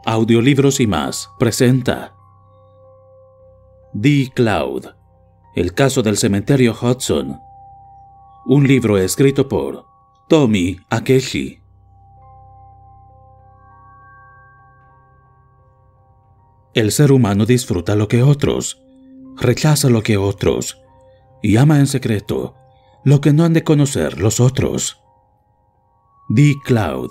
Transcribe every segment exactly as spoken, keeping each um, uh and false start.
Audiolibros y más presenta The Cloud, el caso del cementerio Hudson, un libro escrito por Tomi Akechi. El ser humano disfruta lo que otros, rechaza lo que otros y ama en secreto lo que no han de conocer los otros. The Cloud.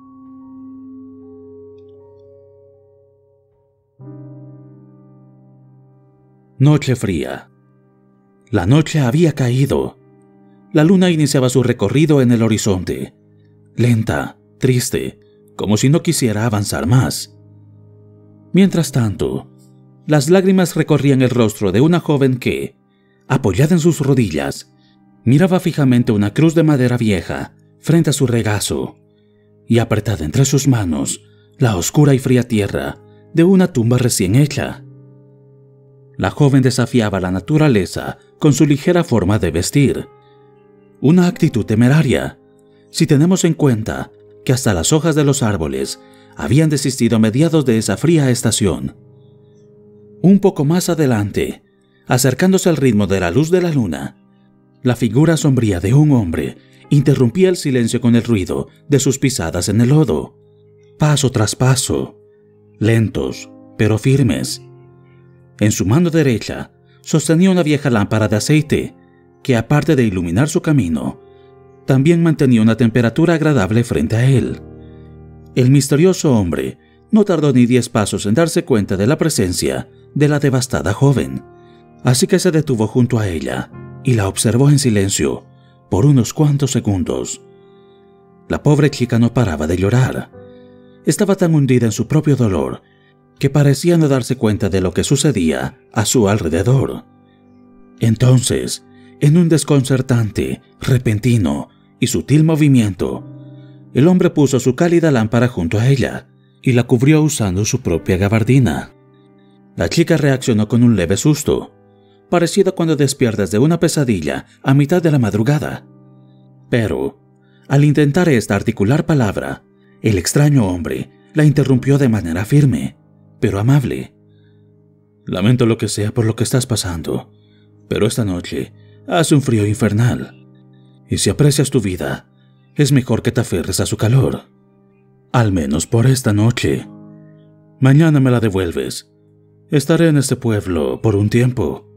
Noche fría. La noche había caído. La luna iniciaba su recorrido en el horizonte, lenta, triste, como si no quisiera avanzar más. Mientras tanto, las lágrimas recorrían el rostro de una joven que, apoyada en sus rodillas, miraba fijamente una cruz de madera vieja frente a su regazo, y apretada entre sus manos la oscura y fría tierra de una tumba recién hecha. La joven desafiaba la naturaleza con su ligera forma de vestir, una actitud temeraria, si tenemos en cuenta que hasta las hojas de los árboles habían desistido a mediados de esa fría estación. Un poco más adelante, acercándose al ritmo de la luz de la luna, la figura sombría de un hombre interrumpía el silencio con el ruido de sus pisadas en el lodo, paso tras paso, lentos pero firmes. En su mano derecha sostenía una vieja lámpara de aceite que, aparte de iluminar su camino, también mantenía una temperatura agradable frente a él. El misterioso hombre no tardó ni diez pasos en darse cuenta de la presencia de la devastada joven, así que se detuvo junto a ella y la observó en silencio por unos cuantos segundos. La pobre chica no paraba de llorar. Estaba tan hundida en su propio dolor que parecía no darse cuenta de lo que sucedía a su alrededor. Entonces, en un desconcertante, repentino y sutil movimiento, el hombre puso su cálida lámpara junto a ella y la cubrió usando su propia gabardina. La chica reaccionó con un leve susto, parecido cuando despiertas de una pesadilla a mitad de la madrugada. Pero, al intentar esta articular palabra, el extraño hombre la interrumpió de manera firme, pero amable. Lamento lo que sea por lo que estás pasando, pero esta noche hace un frío infernal, y si aprecias tu vida, es mejor que te aferres a su calor. Al menos por esta noche. Mañana me la devuelves. Estaré en este pueblo por un tiempo.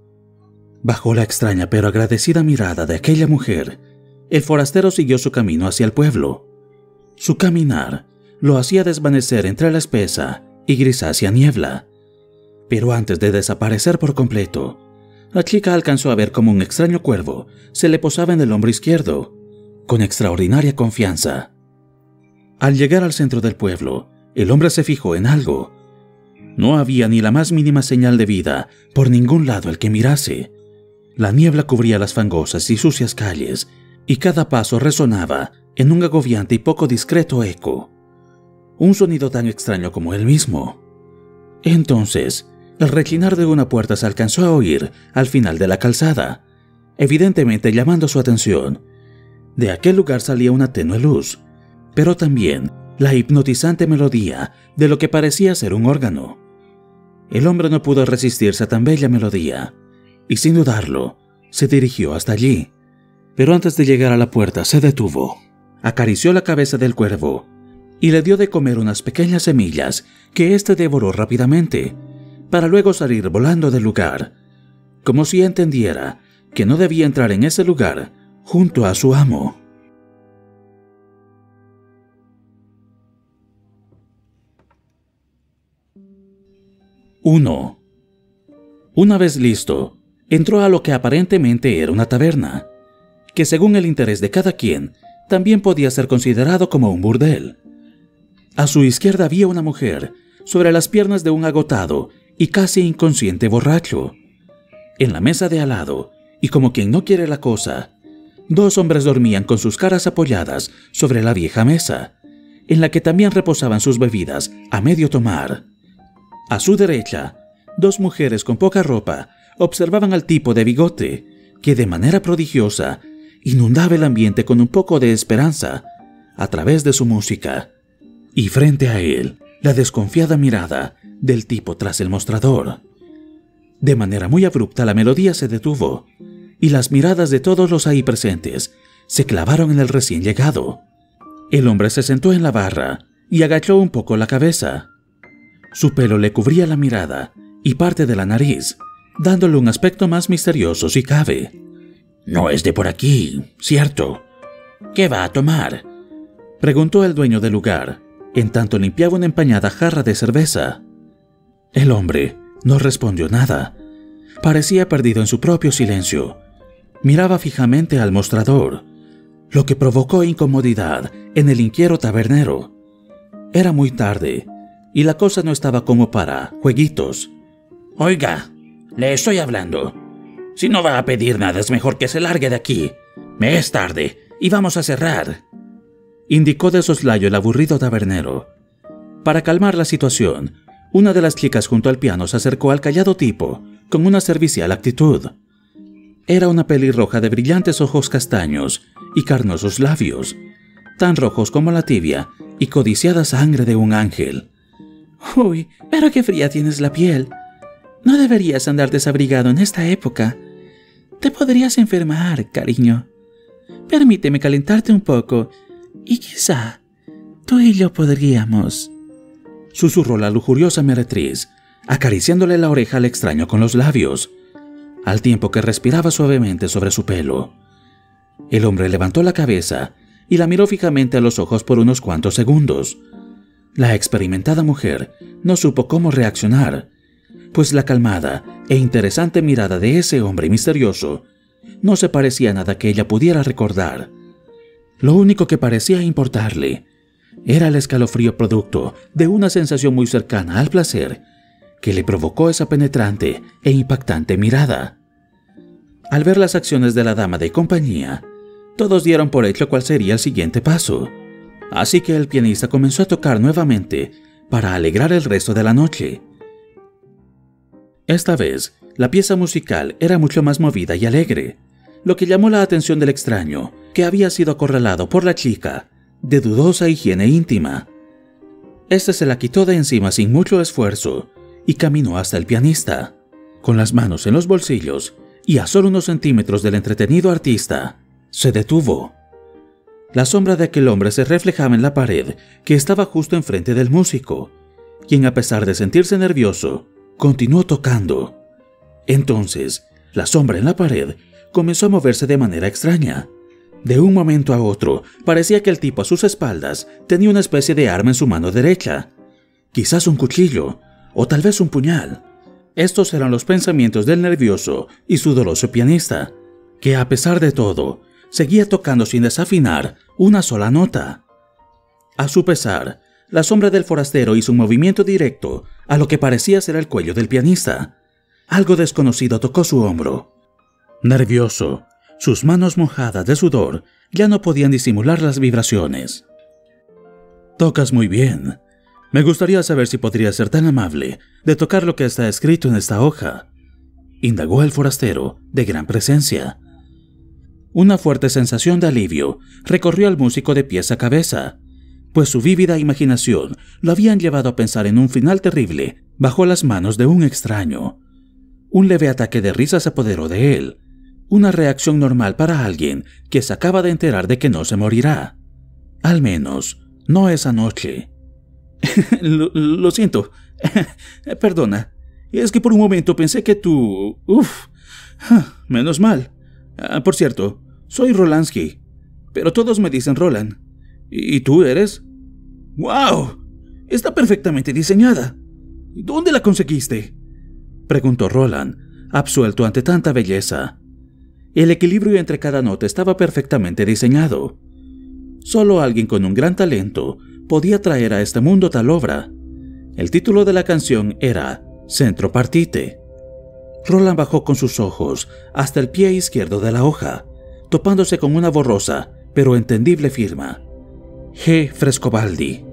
Bajo la extraña pero agradecida mirada de aquella mujer, el forastero siguió su camino hacia el pueblo. Su caminar lo hacía desvanecer entre la espesa y grisácea niebla, pero antes de desaparecer por completo, la chica alcanzó a ver cómo un extraño cuervo se le posaba en el hombro izquierdo, con extraordinaria confianza. Al llegar al centro del pueblo, el hombre se fijó en algo. No había ni la más mínima señal de vida por ningún lado al que mirase. La niebla cubría las fangosas y sucias calles, y cada paso resonaba en un agobiante y poco discreto eco. Un sonido tan extraño como él mismo. Entonces, el rechinar de una puerta se alcanzó a oír al final de la calzada, evidentemente llamando su atención. De aquel lugar salía una tenue luz, pero también la hipnotizante melodía de lo que parecía ser un órgano. El hombre no pudo resistirse a tan bella melodía, y sin dudarlo, se dirigió hasta allí. Pero antes de llegar a la puerta se detuvo, acarició la cabeza del cuervo y le dio de comer unas pequeñas semillas que éste devoró rápidamente, para luego salir volando del lugar, como si entendiera que no debía entrar en ese lugar junto a su amo. uno. Una vez listo, entró a lo que aparentemente era una taberna, que según el interés de cada quien, también podía ser considerado como un burdel. A su izquierda había una mujer, sobre las piernas de un agotado y casi inconsciente borracho. En la mesa de al lado, y como quien no quiere la cosa, dos hombres dormían con sus caras apoyadas sobre la vieja mesa, en la que también reposaban sus bebidas a medio tomar. A su derecha, dos mujeres con poca ropa observaban al tipo de bigote, que de manera prodigiosa inundaba el ambiente con un poco de esperanza a través de su música. Y frente a él, la desconfiada mirada del tipo tras el mostrador. De manera muy abrupta la melodía se detuvo, y las miradas de todos los ahí presentes se clavaron en el recién llegado. El hombre se sentó en la barra y agachó un poco la cabeza. Su pelo le cubría la mirada y parte de la nariz, dándole un aspecto más misterioso si cabe. «No es de por aquí, ¿cierto? ¿Qué va a tomar?», preguntó el dueño del lugar, en tanto limpiaba una empañada jarra de cerveza. El hombre no respondió nada. Parecía perdido en su propio silencio. Miraba fijamente al mostrador, lo que provocó incomodidad en el inquieto tabernero. Era muy tarde, y la cosa no estaba como para jueguitos. «Oiga, le estoy hablando. Si no va a pedir nada, es mejor que se largue de aquí. Me es tarde, y vamos a cerrar», indicó de soslayo el aburrido tabernero. Para calmar la situación, una de las chicas junto al piano se acercó al callado tipo con una servicial actitud. Era una pelirroja de brillantes ojos castaños y carnosos labios, tan rojos como la tibia y codiciada sangre de un ángel. «Uy, pero qué fría tienes la piel. No deberías andar desabrigado en esta época. Te podrías enfermar, cariño. Permíteme calentarte un poco, y quizá tú y yo podríamos», susurró la lujuriosa meretriz, acariciándole la oreja al extraño con los labios, al tiempo que respiraba suavemente sobre su pelo. El hombre levantó la cabeza y la miró fijamente a los ojos por unos cuantos segundos. La experimentada mujer no supo cómo reaccionar, pues la calmada e interesante mirada de ese hombre misterioso no se parecía a nada que ella pudiera recordar. Lo único que parecía importarle era el escalofrío producto de una sensación muy cercana al placer que le provocó esa penetrante e impactante mirada. Al ver las acciones de la dama de compañía, todos dieron por hecho cuál sería el siguiente paso, así que el pianista comenzó a tocar nuevamente para alegrar el resto de la noche. Esta vez, la pieza musical era mucho más movida y alegre, lo que llamó la atención del extraño, que había sido acorralado por la chica, de dudosa higiene íntima. Este se la quitó de encima sin mucho esfuerzo y caminó hasta el pianista, con las manos en los bolsillos y a solo unos centímetros del entretenido artista. Se detuvo. La sombra de aquel hombre se reflejaba en la pared que estaba justo enfrente del músico, quien, a pesar de sentirse nervioso, continuó tocando. Entonces, la sombra en la pared comenzó a moverse de manera extraña. De un momento a otro, parecía que el tipo a sus espaldas tenía una especie de arma en su mano derecha. Quizás un cuchillo, o tal vez un puñal. Estos eran los pensamientos del nervioso y sudoroso pianista, que a pesar de todo, seguía tocando sin desafinar una sola nota. A su pesar, la sombra del forastero hizo un movimiento directo a lo que parecía ser el cuello del pianista. Algo desconocido tocó su hombro. Nervioso, sus manos mojadas de sudor ya no podían disimular las vibraciones. «Tocas muy bien. Me gustaría saber si podrías ser tan amable de tocar lo que está escrito en esta hoja», indagó el forastero, de gran presencia. Una fuerte sensación de alivio recorrió al músico de pies a cabeza, pues su vívida imaginación lo habían llevado a pensar en un final terrible bajo las manos de un extraño. Un leve ataque de risa se apoderó de él, una reacción normal para alguien que se acaba de enterar de que no se morirá. Al menos, no esa noche. lo, lo siento. Perdona. Es que por un momento pensé que tú... Uf. Menos mal. Ah, por cierto, soy Rolansky, pero todos me dicen Roland. ¿Y tú eres? ¡Wow! Está perfectamente diseñada. ¿Dónde la conseguiste?, preguntó Roland, absuelto ante tanta belleza. El equilibrio entre cada nota estaba perfectamente diseñado. Solo alguien con un gran talento podía traer a este mundo tal obra. El título de la canción era Centro Partite. Roland bajó con sus ojos hasta el pie izquierdo de la hoja, topándose con una borrosa pero entendible firma: G. Frescobaldi.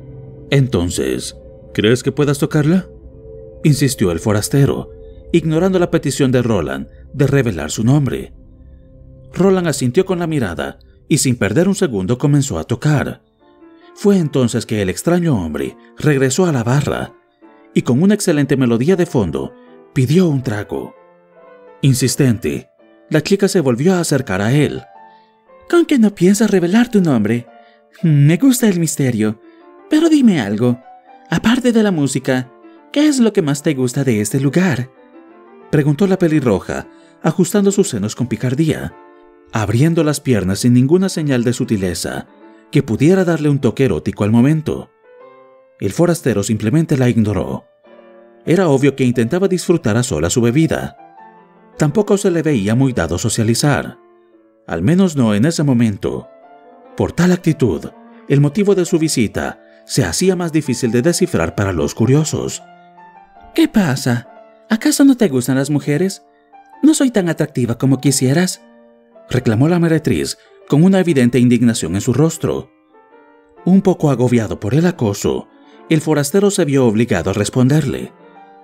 Entonces, ¿crees que puedas tocarla?, insistió el forastero, ignorando la petición de Roland de revelar su nombre. Roland asintió con la mirada y sin perder un segundo comenzó a tocar. Fue entonces que el extraño hombre regresó a la barra y con una excelente melodía de fondo pidió un trago. Insistente, la chica se volvió a acercar a él. ¿Con qué no piensas revelar tu nombre? Me gusta el misterio, pero dime algo. Aparte de la música, ¿qué es lo que más te gusta de este lugar?, preguntó la pelirroja, ajustando sus senos con picardía, abriendo las piernas sin ninguna señal de sutileza que pudiera darle un toque erótico al momento. El forastero simplemente la ignoró. Era obvio que intentaba disfrutar a solas su bebida. Tampoco se le veía muy dado socializar, al menos no en ese momento. Por tal actitud, el motivo de su visita se hacía más difícil de descifrar para los curiosos. ¿Qué pasa? ¿Acaso no te gustan las mujeres? ¿No soy tan atractiva como quisieras?, reclamó la meretriz con una evidente indignación en su rostro. Un poco agobiado por el acoso, el forastero se vio obligado a responderle.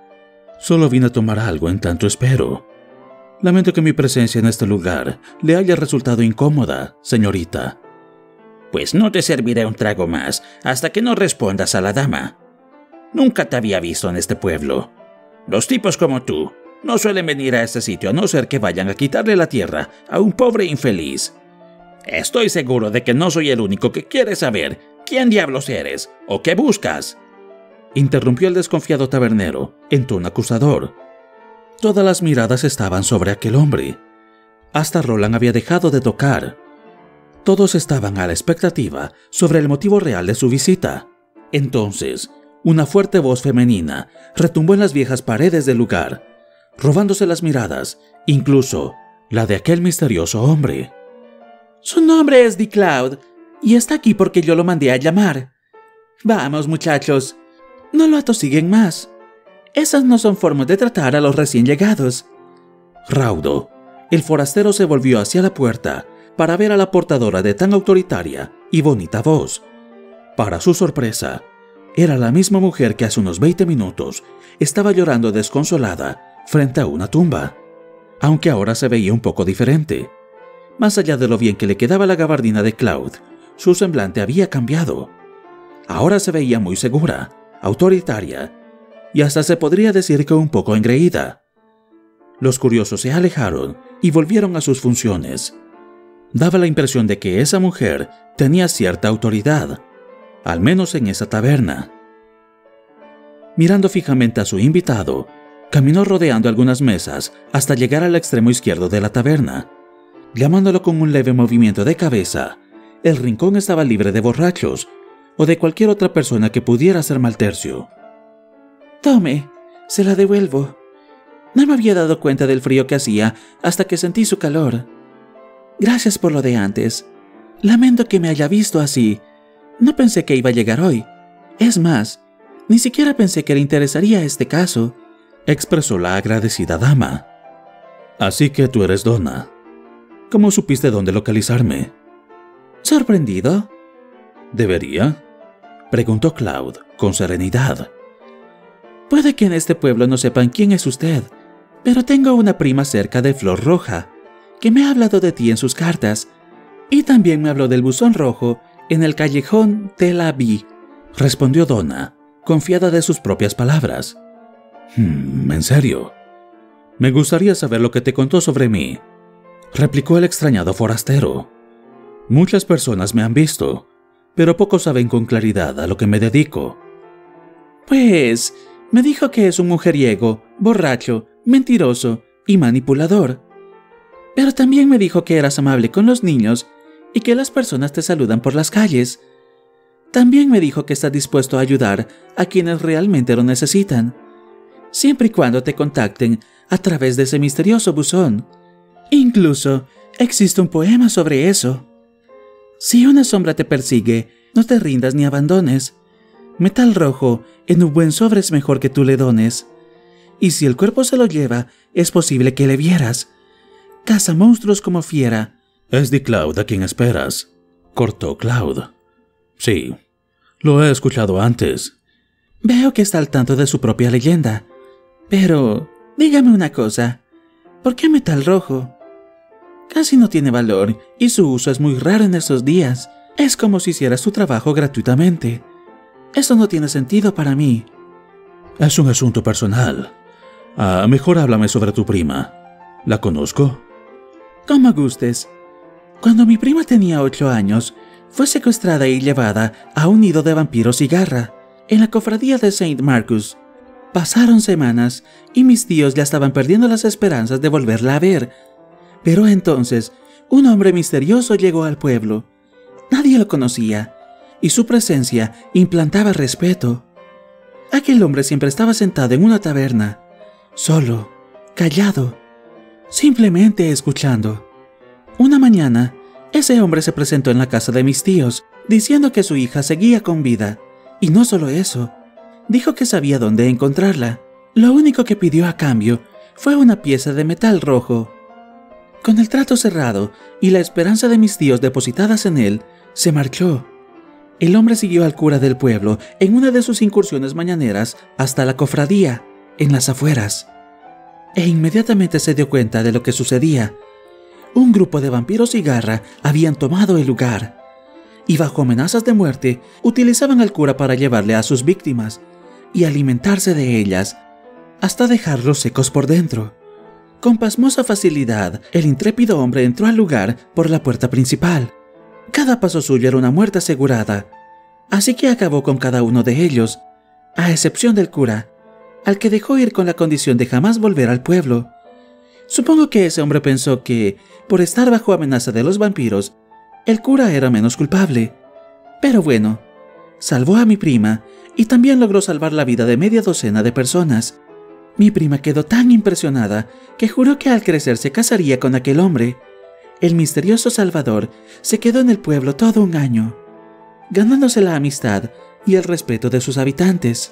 Solo vine a tomar algo en tanto espero. Lamento que mi presencia en este lugar le haya resultado incómoda, señorita. Pues no te serviré un trago más hasta que no respondas a la dama. Nunca te había visto en este pueblo. Los tipos como tú no suelen venir a este sitio a no ser que vayan a quitarle la tierra a un pobre infeliz. Estoy seguro de que no soy el único que quiere saber quién diablos eres o qué buscas, interrumpió el desconfiado tabernero en tono acusador. Todas las miradas estaban sobre aquel hombre. Hasta Roland había dejado de tocar. Todos estaban a la expectativa sobre el motivo real de su visita. Entonces, una fuerte voz femenina retumbó en las viejas paredes del lugar, robándose las miradas, incluso la de aquel misterioso hombre. Su nombre es D. Cloud, y está aquí porque yo lo mandé a llamar. Vamos, muchachos, no lo atosiguen más. Esas no son formas de tratar a los recién llegados. Raudo, el forastero se volvió hacia la puerta para ver a la portadora de tan autoritaria y bonita voz. Para su sorpresa, era la misma mujer que hace unos veinte minutos estaba llorando desconsolada frente a una tumba, aunque ahora se veía un poco diferente. Más allá de lo bien que le quedaba la gabardina de Cloud, su semblante había cambiado. Ahora se veía muy segura, autoritaria, y hasta se podría decir que un poco engreída. Los curiosos se alejaron y volvieron a sus funciones. Daba la impresión de que esa mujer tenía cierta autoridad, al menos en esa taberna. Mirando fijamente a su invitado, caminó rodeando algunas mesas hasta llegar al extremo izquierdo de la taberna. Llamándolo con un leve movimiento de cabeza, el rincón estaba libre de borrachos o de cualquier otra persona que pudiera ser mal tercio. Tome, se la devuelvo. No me había dado cuenta del frío que hacía hasta que sentí su calor. Gracias por lo de antes. Lamento que me haya visto así. No pensé que iba a llegar hoy. Es más, ni siquiera pensé que le interesaría este caso, expresó la agradecida dama. Así que tú eres Donna. ¿Cómo supiste dónde localizarme? ¿Sorprendido? ¿Debería?, preguntó Cloud con serenidad. Puede que en este pueblo no sepan quién es usted, pero tengo una prima cerca de Flor Roja, que me ha hablado de ti en sus cartas, y también me habló del buzón rojo en el callejón de la Vi, respondió Donna, confiada de sus propias palabras. Hmm, ¿en serio? Me gustaría saber lo que te contó sobre mí, replicó el extrañado forastero. Muchas personas me han visto, pero pocos saben con claridad a lo que me dedico. Pues, me dijo que es un mujeriego, borracho, mentiroso y manipulador. Pero también me dijo que eras amable con los niños y que las personas te saludan por las calles. También me dijo que estás dispuesto a ayudar a quienes realmente lo necesitan, siempre y cuando te contacten a través de ese misterioso buzón. Incluso existe un poema sobre eso. Si una sombra te persigue, no te rindas ni abandones. Metal rojo en un buen sobre es mejor que tú le dones. Y si el cuerpo se lo lleva, es posible que le vieras. Caza monstruos como fiera. Es de Cloud a quien esperas, cortó Cloud. Sí, lo he escuchado antes. Veo que está al tanto de su propia leyenda. Pero, dígame una cosa. ¿Por qué metal rojo? Casi no tiene valor y su uso es muy raro en estos días. Es como si hicieras tu trabajo gratuitamente. Eso no tiene sentido para mí. Es un asunto personal. Ah, mejor háblame sobre tu prima. ¿La conozco? Como gustes. Cuando mi prima tenía ocho años, fue secuestrada y llevada a un nido de vampiros cigarra, en la cofradía de Saint Marcus. Pasaron semanas y mis tíos ya estaban perdiendo las esperanzas de volverla a ver. Pero entonces, un hombre misterioso llegó al pueblo. Nadie lo conocía, y su presencia implantaba respeto. Aquel hombre siempre estaba sentado en una taberna, solo, callado, simplemente escuchando. Una mañana, ese hombre se presentó en la casa de mis tíos, diciendo que su hija seguía con vida. Y no solo eso, dijo que sabía dónde encontrarla. Lo único que pidió a cambio fue una pieza de metal rojo. Con el trato cerrado y la esperanza de mis tíos depositadas en él, se marchó. El hombre siguió al cura del pueblo en una de sus incursiones mañaneras hasta la cofradía, en las afueras. E inmediatamente se dio cuenta de lo que sucedía. Un grupo de vampiros cigarra habían tomado el lugar, y bajo amenazas de muerte, utilizaban al cura para llevarle a sus víctimas y alimentarse de ellas, hasta dejarlos secos por dentro. Con pasmosa facilidad, el intrépido hombre entró al lugar por la puerta principal. Cada paso suyo era una muerte asegurada, así que acabó con cada uno de ellos, a excepción del cura, al que dejó ir con la condición de jamás volver al pueblo. Supongo que ese hombre pensó que, por estar bajo amenaza de los vampiros, el cura era menos culpable. Pero bueno, salvó a mi prima y también logró salvar la vida de media docena de personas. Mi prima quedó tan impresionada que juró que al crecer se casaría con aquel hombre. El misterioso Salvador se quedó en el pueblo todo un año, ganándose la amistad y el respeto de sus habitantes.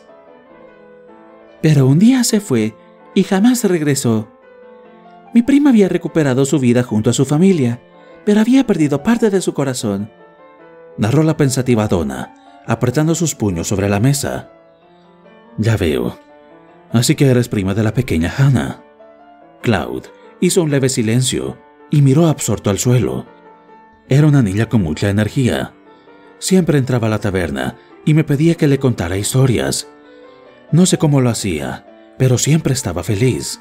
Pero un día se fue y jamás regresó. Mi prima había recuperado su vida junto a su familia, pero había perdido parte de su corazón, narró la pensativa Donna, apretando sus puños sobre la mesa. Ya veo. Así que eres prima de la pequeña Hannah. Claude hizo un leve silencio y miró absorto al suelo. Era una niña con mucha energía. Siempre entraba a la taberna y me pedía que le contara historias. No sé cómo lo hacía, pero siempre estaba feliz.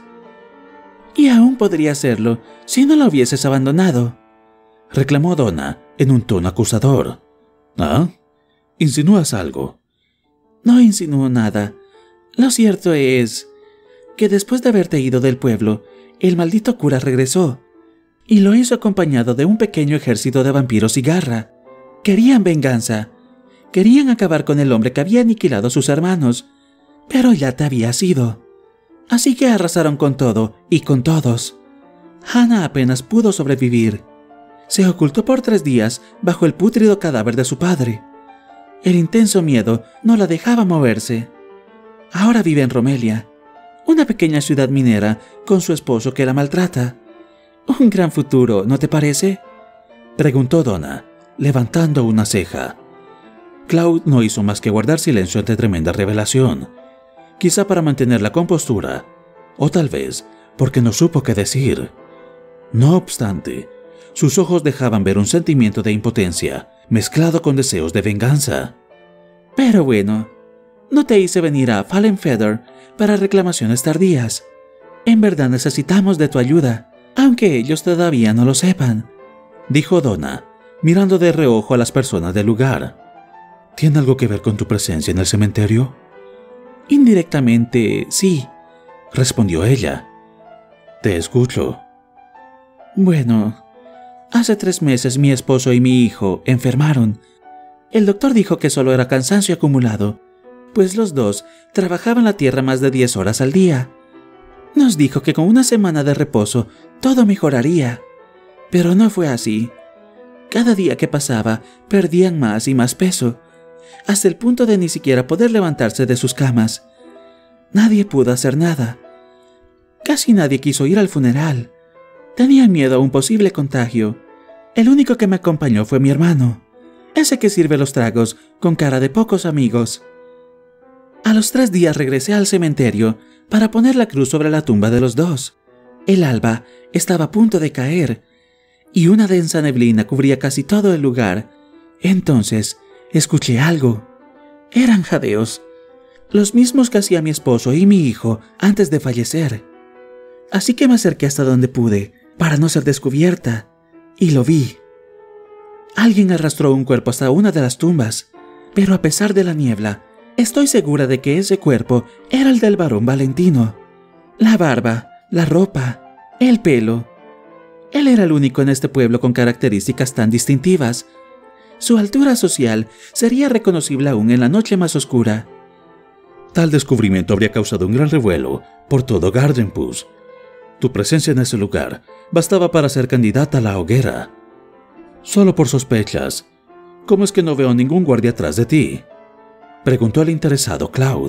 Y aún podría hacerlo si no la hubieses abandonado, reclamó Donna en un tono acusador. ¿Ah? ¿Insinúas algo? No insinúo nada. Lo cierto es que después de haberte ido del pueblo, el maldito cura regresó, y lo hizo acompañado de un pequeño ejército de vampiros cigarra. Querían venganza. Querían acabar con el hombre que había aniquilado a sus hermanos, pero ya te habías ido. Así que arrasaron con todo y con todos. Hannah apenas pudo sobrevivir. Se ocultó por tres días bajo el pútrido cadáver de su padre. El intenso miedo no la dejaba moverse. Ahora vive en Romelia, una pequeña ciudad minera con su esposo que la maltrata. Un gran futuro, ¿no te parece?, preguntó Donna, levantando una ceja. Claude no hizo más que guardar silencio ante tremenda revelación, quizá para mantener la compostura, o tal vez porque no supo qué decir. No obstante, sus ojos dejaban ver un sentimiento de impotencia, mezclado con deseos de venganza. Pero bueno, no te hice venir a Fallen Feather para reclamaciones tardías. En verdad necesitamos de tu ayuda, aunque ellos todavía no lo sepan, dijo Donna, mirando de reojo a las personas del lugar. ¿Tiene algo que ver con tu presencia en el cementerio? Indirectamente, sí, respondió ella. Te escucho. Bueno, hace tres meses mi esposo y mi hijo enfermaron. El doctor dijo que solo era cansancio acumulado, pues los dos trabajaban la tierra más de diez horas al día. Nos dijo que con una semana de reposo todo mejoraría, pero no fue así. Cada día que pasaba perdían más y más peso, hasta el punto de ni siquiera poder levantarse de sus camas. Nadie pudo hacer nada. Casi nadie quiso ir al funeral. Tenían miedo a un posible contagio. El único que me acompañó fue mi hermano, ese que sirve los tragos con cara de pocos amigos. A los tres días regresé al cementerio para poner la cruz sobre la tumba de los dos. El alba estaba a punto de caer, y una densa neblina cubría casi todo el lugar, Entonces, escuché algo. Eran jadeos, los mismos que hacía mi esposo y mi hijo antes de fallecer. Así que me acerqué hasta donde pude, para no ser descubierta, y lo vi. Alguien arrastró un cuerpo hasta una de las tumbas, pero a pesar de la niebla, estoy segura de que ese cuerpo era el del varón Valentino. La barba, la ropa, el pelo. Él era el único en este pueblo con características tan distintivas. Su altura social sería reconocible aún en la noche más oscura. Tal descubrimiento habría causado un gran revuelo por todo Gardenpus. Tu presencia en ese lugar bastaba para ser candidata a la hoguera. Solo por sospechas, ¿cómo es que no veo ningún guardia atrás de ti?, preguntó el interesado Cloud.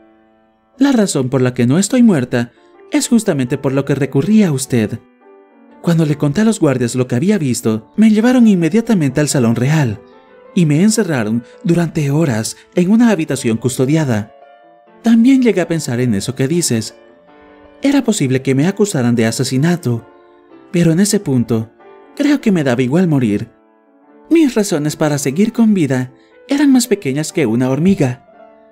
La razón por la que no estoy muerta es justamente por lo que recurrí a usted. Cuando le conté a los guardias lo que había visto, me llevaron inmediatamente al salón real y me encerraron durante horas en una habitación custodiada. También llegué a pensar en eso que dices. Era posible que me acusaran de asesinato, pero en ese punto, creo que me daba igual morir. Mis razones para seguir con vida eran más pequeñas que una hormiga.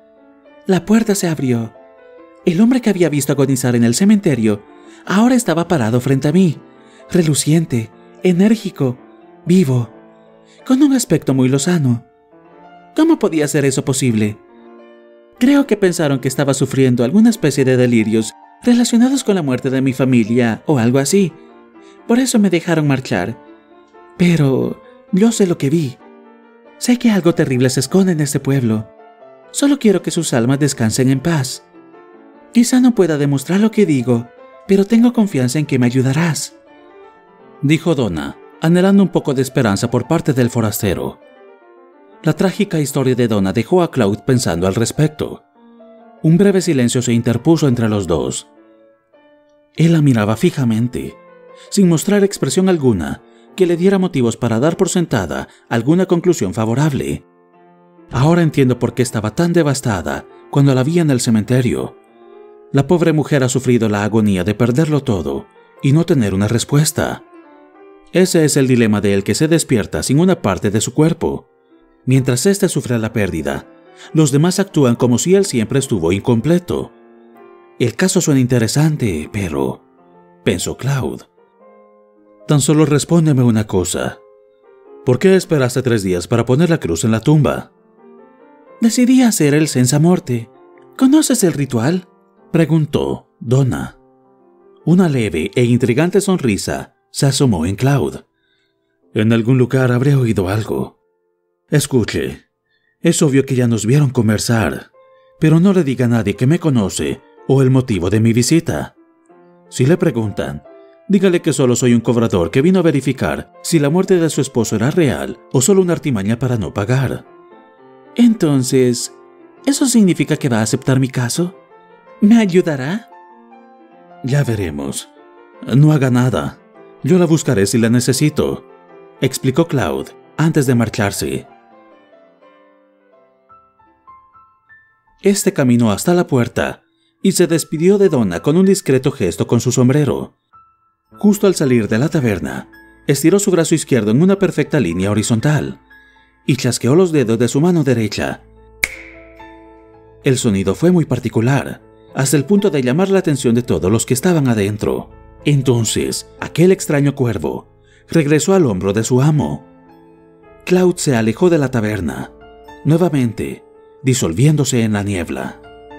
La puerta se abrió. El hombre que había visto agonizar en el cementerio ahora estaba parado frente a mí, reluciente, enérgico, vivo, con un aspecto muy lozano. ¿Cómo podía ser eso posible? Creo que pensaron que estaba sufriendo alguna especie de delirios relacionados con la muerte de mi familia o algo así. Por eso me dejaron marchar. Pero yo sé lo que vi. Sé que algo terrible se esconde en este pueblo. Solo quiero que sus almas descansen en paz. Quizá no pueda demostrar lo que digo, pero tengo confianza en que me ayudarás, dijo Donna, anhelando un poco de esperanza por parte del forastero. La trágica historia de Donna dejó a Cloud pensando al respecto. Un breve silencio se interpuso entre los dos. Él la miraba fijamente, sin mostrar expresión alguna que le diera motivos para dar por sentada alguna conclusión favorable. Ahora entiendo por qué estaba tan devastada cuando la vi en el cementerio. La pobre mujer ha sufrido la agonía de perderlo todo y no tener una respuesta. Ese es el dilema de el que se despierta sin una parte de su cuerpo. Mientras éste sufre la pérdida, los demás actúan como si él siempre estuvo incompleto. El caso suena interesante, pero... pensó Cloud. Tan solo respóndeme una cosa. ¿Por qué esperaste tres días para poner la cruz en la tumba? Decidí hacer el Senza Morte. ¿Conoces el ritual?, preguntó Donna. Una leve e intrigante sonrisa se asomó en Cloud. En algún lugar habré oído algo. Escuche, es obvio que ya nos vieron conversar, pero no le diga a nadie que me conoce o el motivo de mi visita. Si le preguntan, dígale que solo soy un cobrador que vino a verificar si la muerte de su esposo era real o solo una artimaña para no pagar. Entonces, ¿eso significa que va a aceptar mi caso? ¿Me ayudará? Ya veremos. No haga nada. Yo la buscaré si la necesito, explicó Cloud antes de marcharse. Este caminó hasta la puerta y se despidió de Donna con un discreto gesto con su sombrero. Justo al salir de la taberna, estiró su brazo izquierdo en una perfecta línea horizontal y chasqueó los dedos de su mano derecha. El sonido fue muy particular, hasta el punto de llamar la atención de todos los que estaban adentro. Entonces, aquel extraño cuervo regresó al hombro de su amo. Cloud se alejó de la taberna, nuevamente, disolviéndose en la niebla.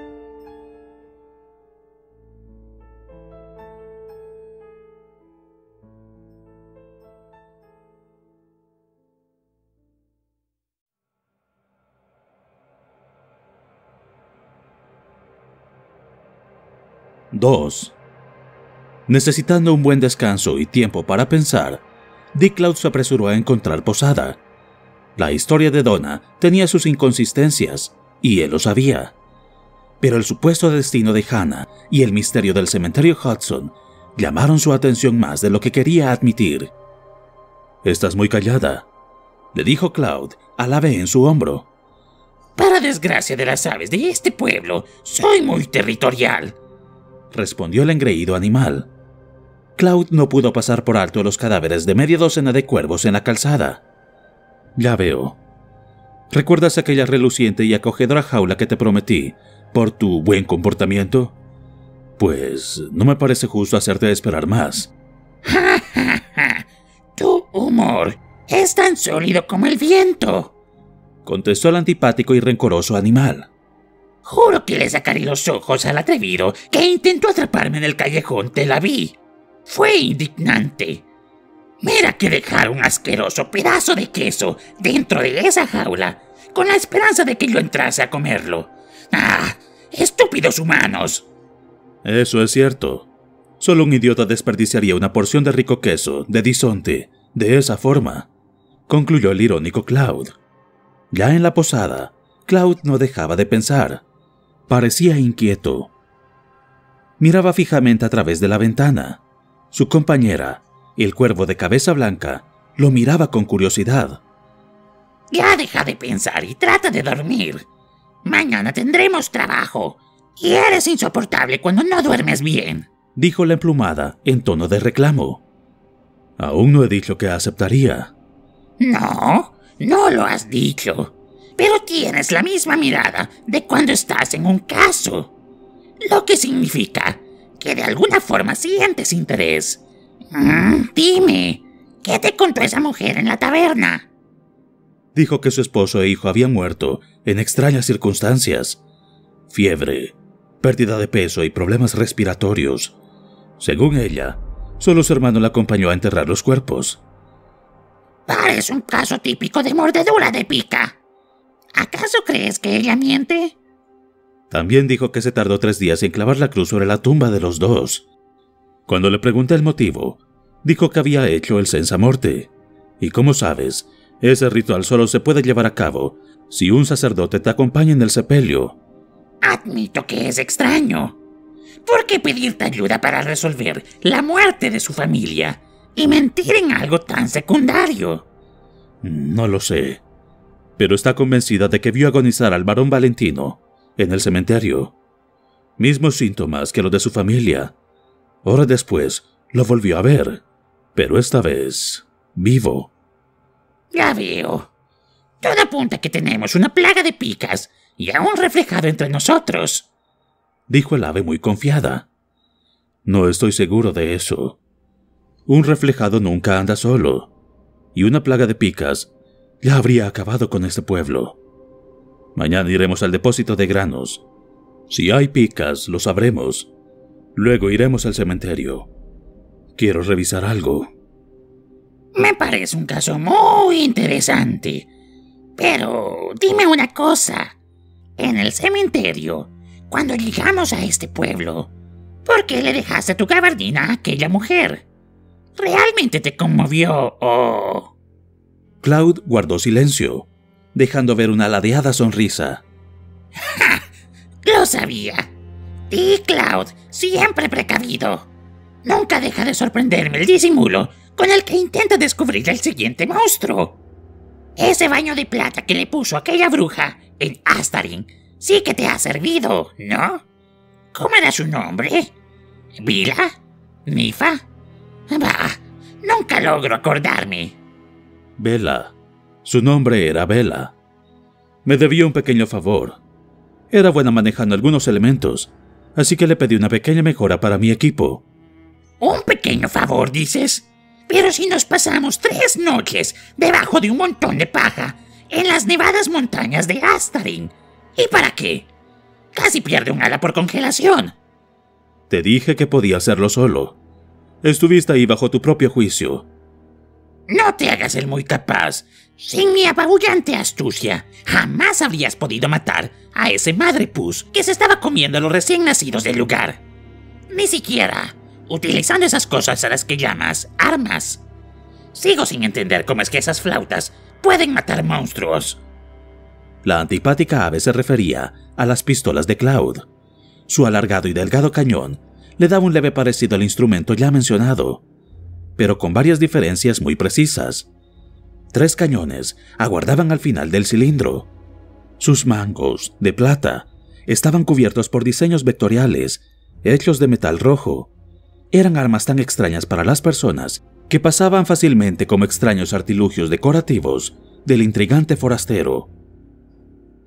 dos. Necesitando un buen descanso y tiempo para pensar, Dick Cloud se apresuró a encontrar posada. La historia de Donna tenía sus inconsistencias, y él lo sabía. Pero el supuesto destino de Hannah y el misterio del cementerio Hudson llamaron su atención más de lo que quería admitir. «Estás muy callada», le dijo Cloud al ave en su hombro. «Para desgracia de las aves de este pueblo, soy muy territorial», respondió el engreído animal. Cloud no pudo pasar por alto los cadáveres de media docena de cuervos en la calzada. «Ya veo», ¿Recuerdas aquella reluciente y acogedora jaula que te prometí por tu buen comportamiento? Pues no me parece justo hacerte esperar más. Ja, ja, ja. Tu humor es tan sólido como el viento, contestó el antipático y rencoroso animal. Juro que le sacaré los ojos al atrevido que intentó atraparme en el callejón, te la vi. Fue indignante. Mira que dejar un asqueroso pedazo de queso dentro de esa jaula, con la esperanza de que yo entrase a comerlo. ¡Ah! ¡Estúpidos humanos! Eso es cierto. Solo un idiota desperdiciaría una porción de rico queso de Disonte de esa forma, concluyó el irónico Cloud. Ya en la posada, Cloud no dejaba de pensar. Parecía inquieto. Miraba fijamente a través de la ventana. Su compañera, el cuervo de cabeza blanca, lo miraba con curiosidad. Ya deja de pensar y trata de dormir. Mañana tendremos trabajo. Y eres insoportable cuando no duermes bien, dijo la emplumada en tono de reclamo. Aún no he dicho que aceptaría. No, no lo has dicho. Pero tienes la misma mirada de cuando estás en un caso. Lo que significa que de alguna forma sientes interés. Mm, dime, ¿qué te contó esa mujer en la taberna? Dijo que su esposo e hijo habían muerto en extrañas circunstancias. Fiebre, pérdida de peso y problemas respiratorios. Según ella, solo su hermano la acompañó a enterrar los cuerpos. Parece un caso típico de mordedura de pica. ¿Acaso crees que ella miente? También dijo que se tardó tres días en clavar la cruz sobre la tumba de los dos. Cuando le pregunté el motivo, dijo que había hecho el senza morte. Y como sabes, ese ritual solo se puede llevar a cabo si un sacerdote te acompaña en el sepelio. Admito que es extraño. ¿Por qué pedirte ayuda para resolver la muerte de su familia y mentir en algo tan secundario? No lo sé, pero está convencida de que vio agonizar al varón Valentino en el cementerio. Mismos síntomas que los de su familia. Horas después lo volvió a ver, pero esta vez vivo. Ya veo. Todo apunta a que tenemos una plaga de picas y aún reflejado entre nosotros, dijo el ave muy confiada. No estoy seguro de eso. Un reflejado nunca anda solo, y una plaga de picas ya habría acabado con este pueblo. Mañana iremos al depósito de granos. Si hay picas, lo sabremos. Luego iremos al cementerio. Quiero revisar algo. Me parece un caso muy interesante. Pero dime una cosa. En el cementerio, cuando llegamos a este pueblo, ¿por qué le dejaste tu gabardina a aquella mujer? ¿Realmente te conmovió o...? Cloud guardó silencio, dejando ver una ladeada sonrisa. ¡Ja! Lo sabía. Ti, Cloud, siempre precavido. Nunca deja de sorprenderme el disimulo con el que intenta descubrir el siguiente monstruo. Ese baño de plata que le puso aquella bruja en Astarin sí que te ha servido, ¿no? ¿Cómo era su nombre? ¿Vila? ¿Nifa? Bah, nunca logro acordarme. Vela. Su nombre era Vela. Me debió un pequeño favor. Era buena manejando algunos elementos, así que le pedí una pequeña mejora para mi equipo. ¿Un pequeño favor, dices? Pero si nos pasamos tres noches debajo de un montón de paja en las nevadas montañas de Astarin. ¿Y para qué? Casi pierde un ala por congelación. Te dije que podía hacerlo solo. Estuviste ahí bajo tu propio juicio. No te hagas el muy capaz. Sin mi apabullante astucia, jamás habrías podido matar a ese madrepus que se estaba comiendo a los recién nacidos del lugar. Ni siquiera utilizando esas cosas a las que llamas armas. Sigo sin entender cómo es que esas flautas pueden matar monstruos. La antipática ave se refería a las pistolas de Cloud. Su alargado y delgado cañón le daba un leve parecido al instrumento ya mencionado, pero con varias diferencias muy precisas. Tres cañones aguardaban al final del cilindro. Sus mangos, de plata, estaban cubiertos por diseños vectoriales, hechos de metal rojo. Eran armas tan extrañas para las personas que pasaban fácilmente como extraños artilugios decorativos del intrigante forastero.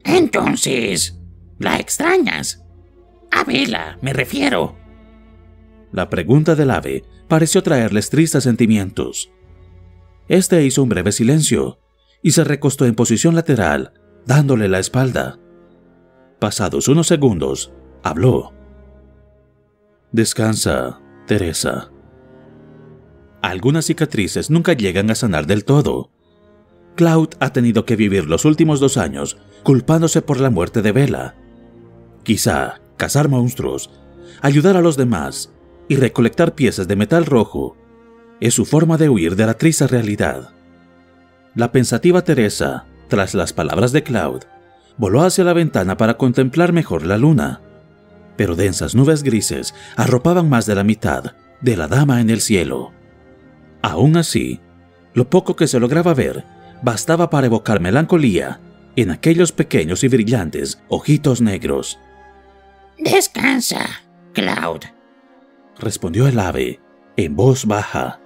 Entonces, ¿la extrañas? A Vela, me refiero. La pregunta del ave pareció traerles tristes sentimientos. Este hizo un breve silencio y se recostó en posición lateral, dándole la espalda. Pasados unos segundos, habló. Descansa, Teresa. Algunas cicatrices nunca llegan a sanar del todo. Cloud ha tenido que vivir los últimos dos años culpándose por la muerte de Vela. Quizá cazar monstruos, ayudar a los demás y recolectar piezas de metal rojo es su forma de huir de la triste realidad. La pensativa Teresa, tras las palabras de Cloud, voló hacia la ventana para contemplar mejor la luna, pero densas nubes grises arropaban más de la mitad de la dama en el cielo. Aún así, lo poco que se lograba ver bastaba para evocar melancolía en aquellos pequeños y brillantes ojitos negros. Descansa, Cloud, respondió el ave en voz baja.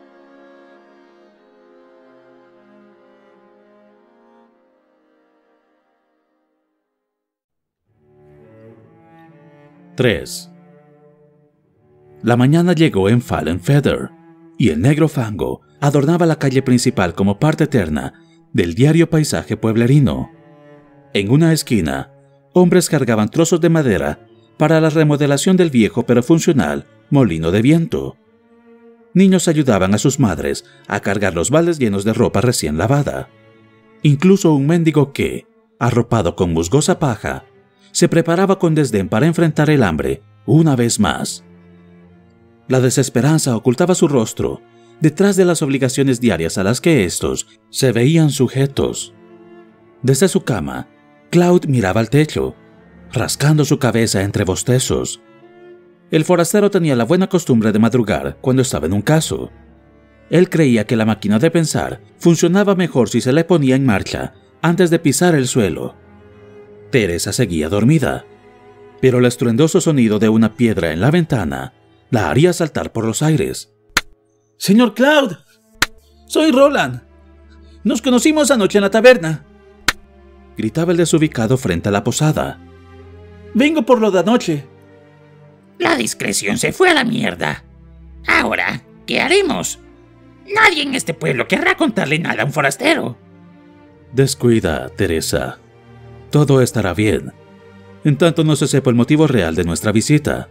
tres. La mañana llegó en Fallen Feather, y el negro fango adornaba la calle principal como parte eterna del diario paisaje pueblerino. En una esquina, hombres cargaban trozos de madera para la remodelación del viejo pero funcional molino de viento. Niños ayudaban a sus madres a cargar los baldes llenos de ropa recién lavada. Incluso un mendigo que, arropado con musgosa paja, se preparaba con desdén para enfrentar el hambre una vez más. La desesperanza ocultaba su rostro detrás de las obligaciones diarias a las que estos se veían sujetos. Desde su cama, Cloud miraba al techo, rascando su cabeza entre bostezos. El forastero tenía la buena costumbre de madrugar cuando estaba en un caso. Él creía que la máquina de pensar funcionaba mejor si se le ponía en marcha antes de pisar el suelo. Teresa seguía dormida, pero el estruendoso sonido de una piedra en la ventana la haría saltar por los aires. «Señor Cloud, soy Roland. Nos conocimos anoche en la taberna», gritaba el desubicado frente a la posada. «Vengo por lo de anoche». La discreción se fue a la mierda. Ahora, ¿qué haremos? Nadie en este pueblo querrá contarle nada a un forastero. Descuida, Teresa. Todo estará bien, en tanto no se sepa el motivo real de nuestra visita.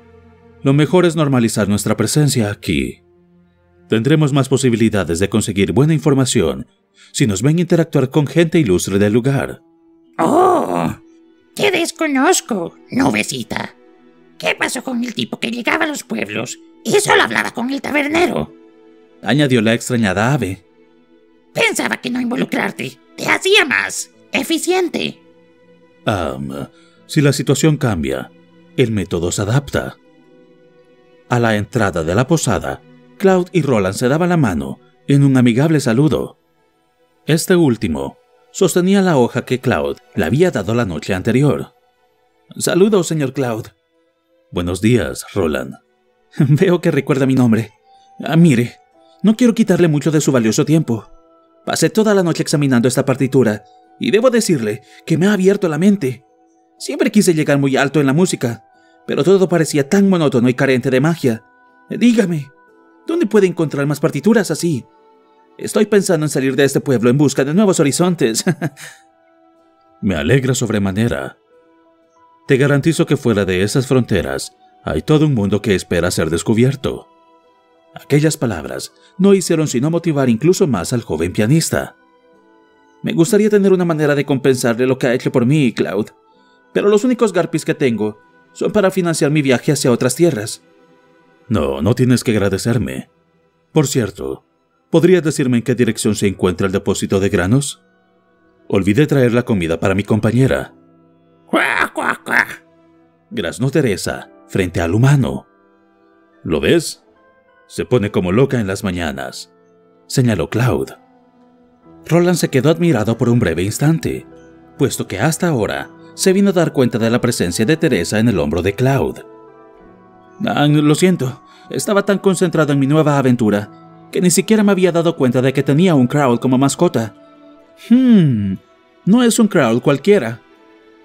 Lo mejor es normalizar nuestra presencia aquí. Tendremos más posibilidades de conseguir buena información si nos ven interactuar con gente ilustre del lugar. ¡Oh! ¡Te desconozco, nubecita! ¿Qué pasó con el tipo que llegaba a los pueblos y solo hablaba con el tabernero?, añadió la extrañada ave. Pensaba que no involucrarte te hacía más eficiente. Um, si la situación cambia, el método se adapta. A la entrada de la posada, Cloud y Roland se daban la mano en un amigable saludo. Este último sostenía la hoja que Cloud le había dado la noche anterior. «Saludos, señor Cloud». «Buenos días, Roland». «Veo que recuerda mi nombre. Ah, mire, no quiero quitarle mucho de su valioso tiempo. Pasé toda la noche examinando esta partitura y debo decirle que me ha abierto la mente. Siempre quise llegar muy alto en la música, pero todo parecía tan monótono y carente de magia. Dígame, ¿dónde puede encontrar más partituras así? Estoy pensando en salir de este pueblo en busca de nuevos horizontes». «Me alegra sobremanera. Te garantizo que fuera de esas fronteras hay todo un mundo que espera ser descubierto». Aquellas palabras no hicieron sino motivar incluso más al joven pianista. «Me gustaría tener una manera de compensarle lo que ha hecho por mí, Cloud, pero los únicos garpis que tengo son para financiar mi viaje hacia otras tierras». «No, no tienes que agradecerme. Por cierto, ¿podrías decirme en qué dirección se encuentra el depósito de granos? Olvidé traer la comida para mi compañera». ¡Cuá, cuá, cuá!, graznó Teresa frente al humano. «¿Lo ves? Se pone como loca en las mañanas», señaló Cloud. Roland se quedó admirado por un breve instante, puesto que hasta ahora se vino a dar cuenta de la presencia de Teresa en el hombro de Cloud. «Ah, lo siento, estaba tan concentrado en mi nueva aventura que ni siquiera me había dado cuenta de que tenía un Crowl como mascota. Hmm, no es un Crowl cualquiera.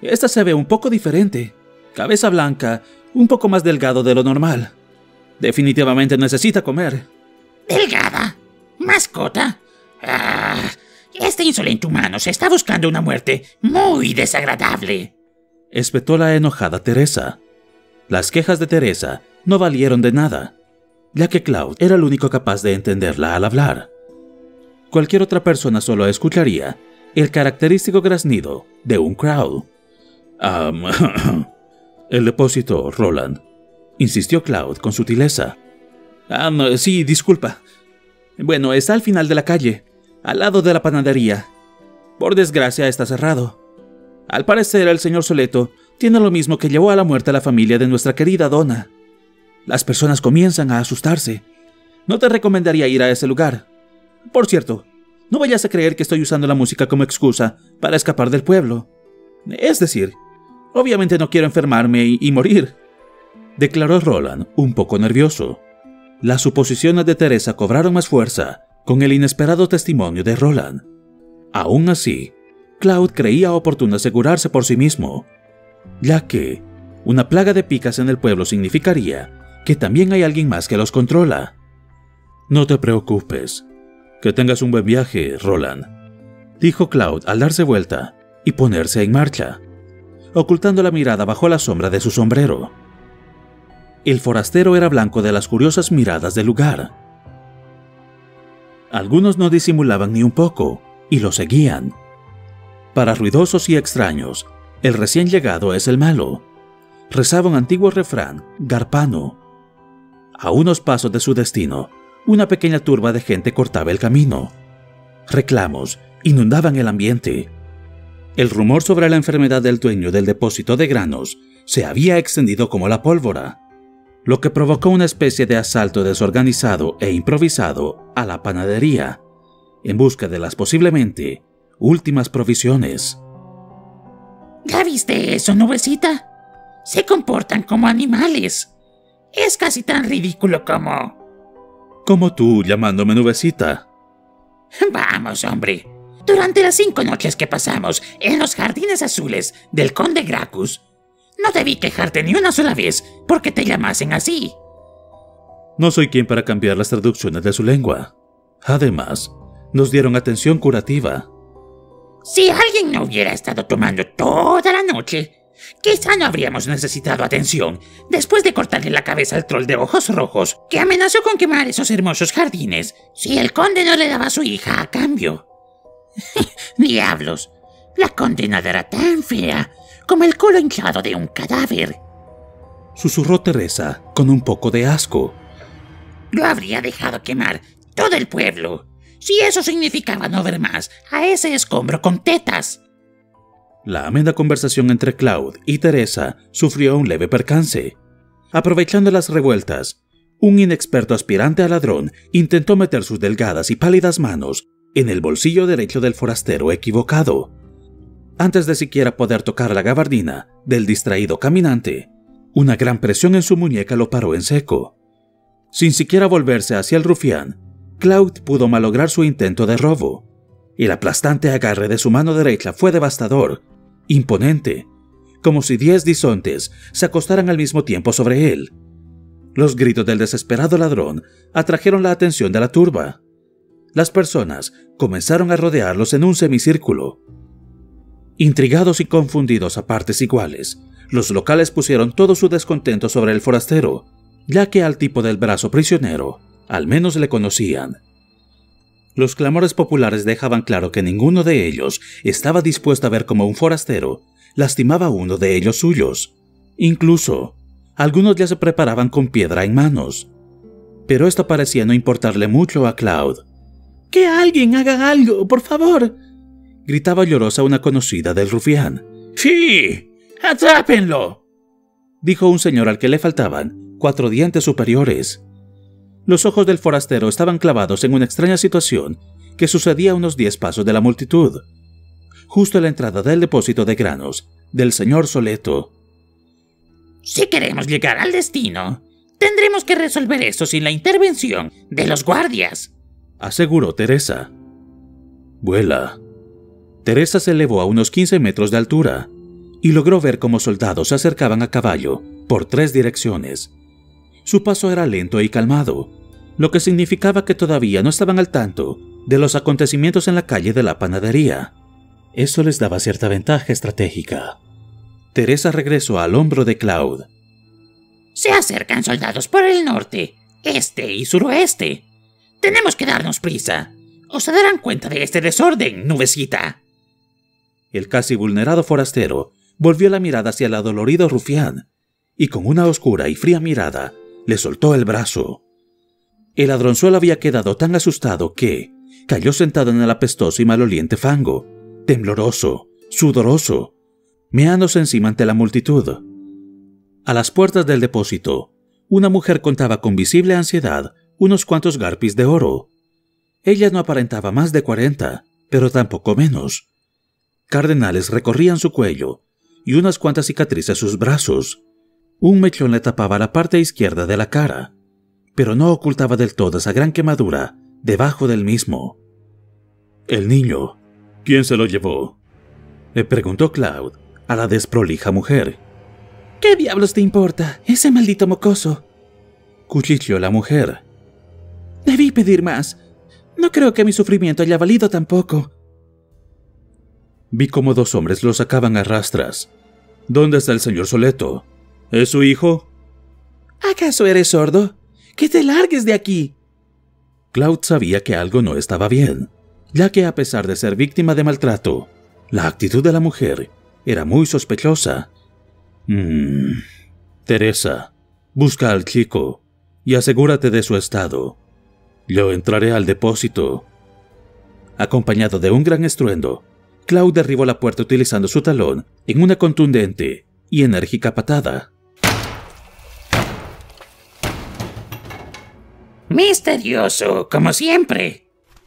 Esta se ve un poco diferente. Cabeza blanca, un poco más delgado de lo normal. Definitivamente necesita comer. ¿Delgada? ¿Mascota? Ah, este insolente humano se está buscando una muerte muy desagradable. Espetó la enojada Teresa. Las quejas de Teresa no valieron de nada, ya que Cloud era el único capaz de entenderla al hablar. Cualquier otra persona solo escucharía el característico graznido de un crow. Um, el depósito, Roland, insistió Cloud con sutileza. Ah, no, sí, disculpa. Bueno, está al final de la calle, al lado de la panadería. Por desgracia está cerrado. Al parecer el señor Soleto tiene lo mismo que llevó a la muerte a la familia de nuestra querida Donna. Las personas comienzan a asustarse. No te recomendaría ir a ese lugar. Por cierto, no vayas a creer que estoy usando la música como excusa para escapar del pueblo. Es decir, obviamente no quiero enfermarme y, y morir, declaró Roland, un poco nervioso. Las suposiciones de Teresa cobraron más fuerza con el inesperado testimonio de Roland. Aún así, Cloud creía oportuno asegurarse por sí mismo, ya que una plaga de picas en el pueblo significaría que también hay alguien más que los controla. No te preocupes. Que tengas un buen viaje, Roland, dijo Cloud al darse vuelta y ponerse en marcha, ocultando la mirada bajo la sombra de su sombrero. El forastero era blanco de las curiosas miradas del lugar. Algunos no disimulaban ni un poco y lo seguían. Para ruidosos y extraños, el recién llegado es el malo, rezaba un antiguo refrán garpano. A unos pasos de su destino, una pequeña turba de gente cortaba el camino. Reclamos inundaban el ambiente. El rumor sobre la enfermedad del dueño del depósito de granos se había extendido como la pólvora, lo que provocó una especie de asalto desorganizado e improvisado a la panadería, en busca de las posiblemente últimas provisiones. ¿Ya viste eso, nubecita? Se comportan como animales. Es casi tan ridículo como... Como tú llamándome nubecita. Vamos, hombre. Durante las cinco noches que pasamos en los jardines azules del conde Gracchus, no debí quejarte ni una sola vez porque te llamasen así. No soy quien para cambiar las traducciones de su lengua. Además, nos dieron atención curativa. Si alguien no hubiera estado tomando toda la noche, quizá no habríamos necesitado atención después de cortarle la cabeza al troll de ojos rojos que amenazó con quemar esos hermosos jardines si el conde no le daba a su hija a cambio. Diablos, la condenada era tan fea como el culo hinchado de un cadáver, susurró Teresa con un poco de asco. Lo habría dejado quemar todo el pueblo, si eso significaba no ver más a ese escombro con tetas. La amena conversación entre Cloud y Teresa sufrió un leve percance. Aprovechando las revueltas, un inexperto aspirante a ladrón intentó meter sus delgadas y pálidas manos en el bolsillo derecho del forastero equivocado. Antes de siquiera poder tocar la gabardina del distraído caminante, una gran presión en su muñeca lo paró en seco. Sin siquiera volverse hacia el rufián, Cloud pudo malograr su intento de robo. El aplastante agarre de su mano derecha fue devastador, imponente, como si diez bisontes se acostaran al mismo tiempo sobre él. Los gritos del desesperado ladrón atrajeron la atención de la turba. Las personas comenzaron a rodearlos en un semicírculo. Intrigados y confundidos a partes iguales, los locales pusieron todo su descontento sobre el forastero, ya que al tipo del brazo prisionero al menos le conocían. Los clamores populares dejaban claro que ninguno de ellos estaba dispuesto a ver cómo un forastero lastimaba a uno de ellos suyos. Incluso, algunos ya se preparaban con piedra en manos. Pero esto parecía no importarle mucho a Cloud. ¡Que alguien haga algo, por favor!, gritaba llorosa una conocida del rufián. ¡Sí! ¡Atrápenlo!, dijo un señor al que le faltaban cuatro dientes superiores. Los ojos del forastero estaban clavados en una extraña situación que sucedía a unos diez pasos de la multitud, justo a la entrada del depósito de granos del señor Soleto. Si queremos llegar al destino, tendremos que resolver esto sin la intervención de los guardias, aseguró Teresa. Vuela. Teresa se elevó a unos quince metros de altura y logró ver cómo soldados se acercaban a caballo por tres direcciones. Su paso era lento y calmado, lo que significaba que todavía no estaban al tanto de los acontecimientos en la calle de la panadería. Eso les daba cierta ventaja estratégica. Teresa regresó al hombro de Cloud. Se acercan soldados por el norte, este y suroeste. Tenemos que darnos prisa, o se darán cuenta de este desorden, nubecita. El casi vulnerado forastero volvió la mirada hacia el adolorido rufián, y con una oscura y fría mirada le soltó el brazo. El ladronzuelo había quedado tan asustado que cayó sentado en el apestoso y maloliente fango, tembloroso, sudoroso, meándose encima ante la multitud. A las puertas del depósito, una mujer contaba con visible ansiedad unos cuantos garpis de oro. Ella no aparentaba más de cuarenta, pero tampoco menos. Cardenales recorrían su cuello y unas cuantas cicatrices sus brazos. Un mechón le tapaba la parte izquierda de la cara, pero no ocultaba del todo esa gran quemadura debajo del mismo. «El niño, ¿quién se lo llevó?», le preguntó Cloud a la desprolija mujer. «¿Qué diablos te importa, ese maldito mocoso?», cuchicheó la mujer. «Debí pedir más. No creo que mi sufrimiento haya valido tampoco». Vi cómo dos hombres lo sacaban a rastras. «¿Dónde está el señor Soleto? ¿Es su hijo?». «¿Acaso eres sordo? ¡Que te largues de aquí!». Cloud sabía que algo no estaba bien, ya que a pesar de ser víctima de maltrato, la actitud de la mujer era muy sospechosa. Mmm. Teresa, busca al chico y asegúrate de su estado. Yo entraré al depósito. Acompañado de un gran estruendo, Cloud derribó la puerta utilizando su talón en una contundente y enérgica patada. Misterioso, como siempre.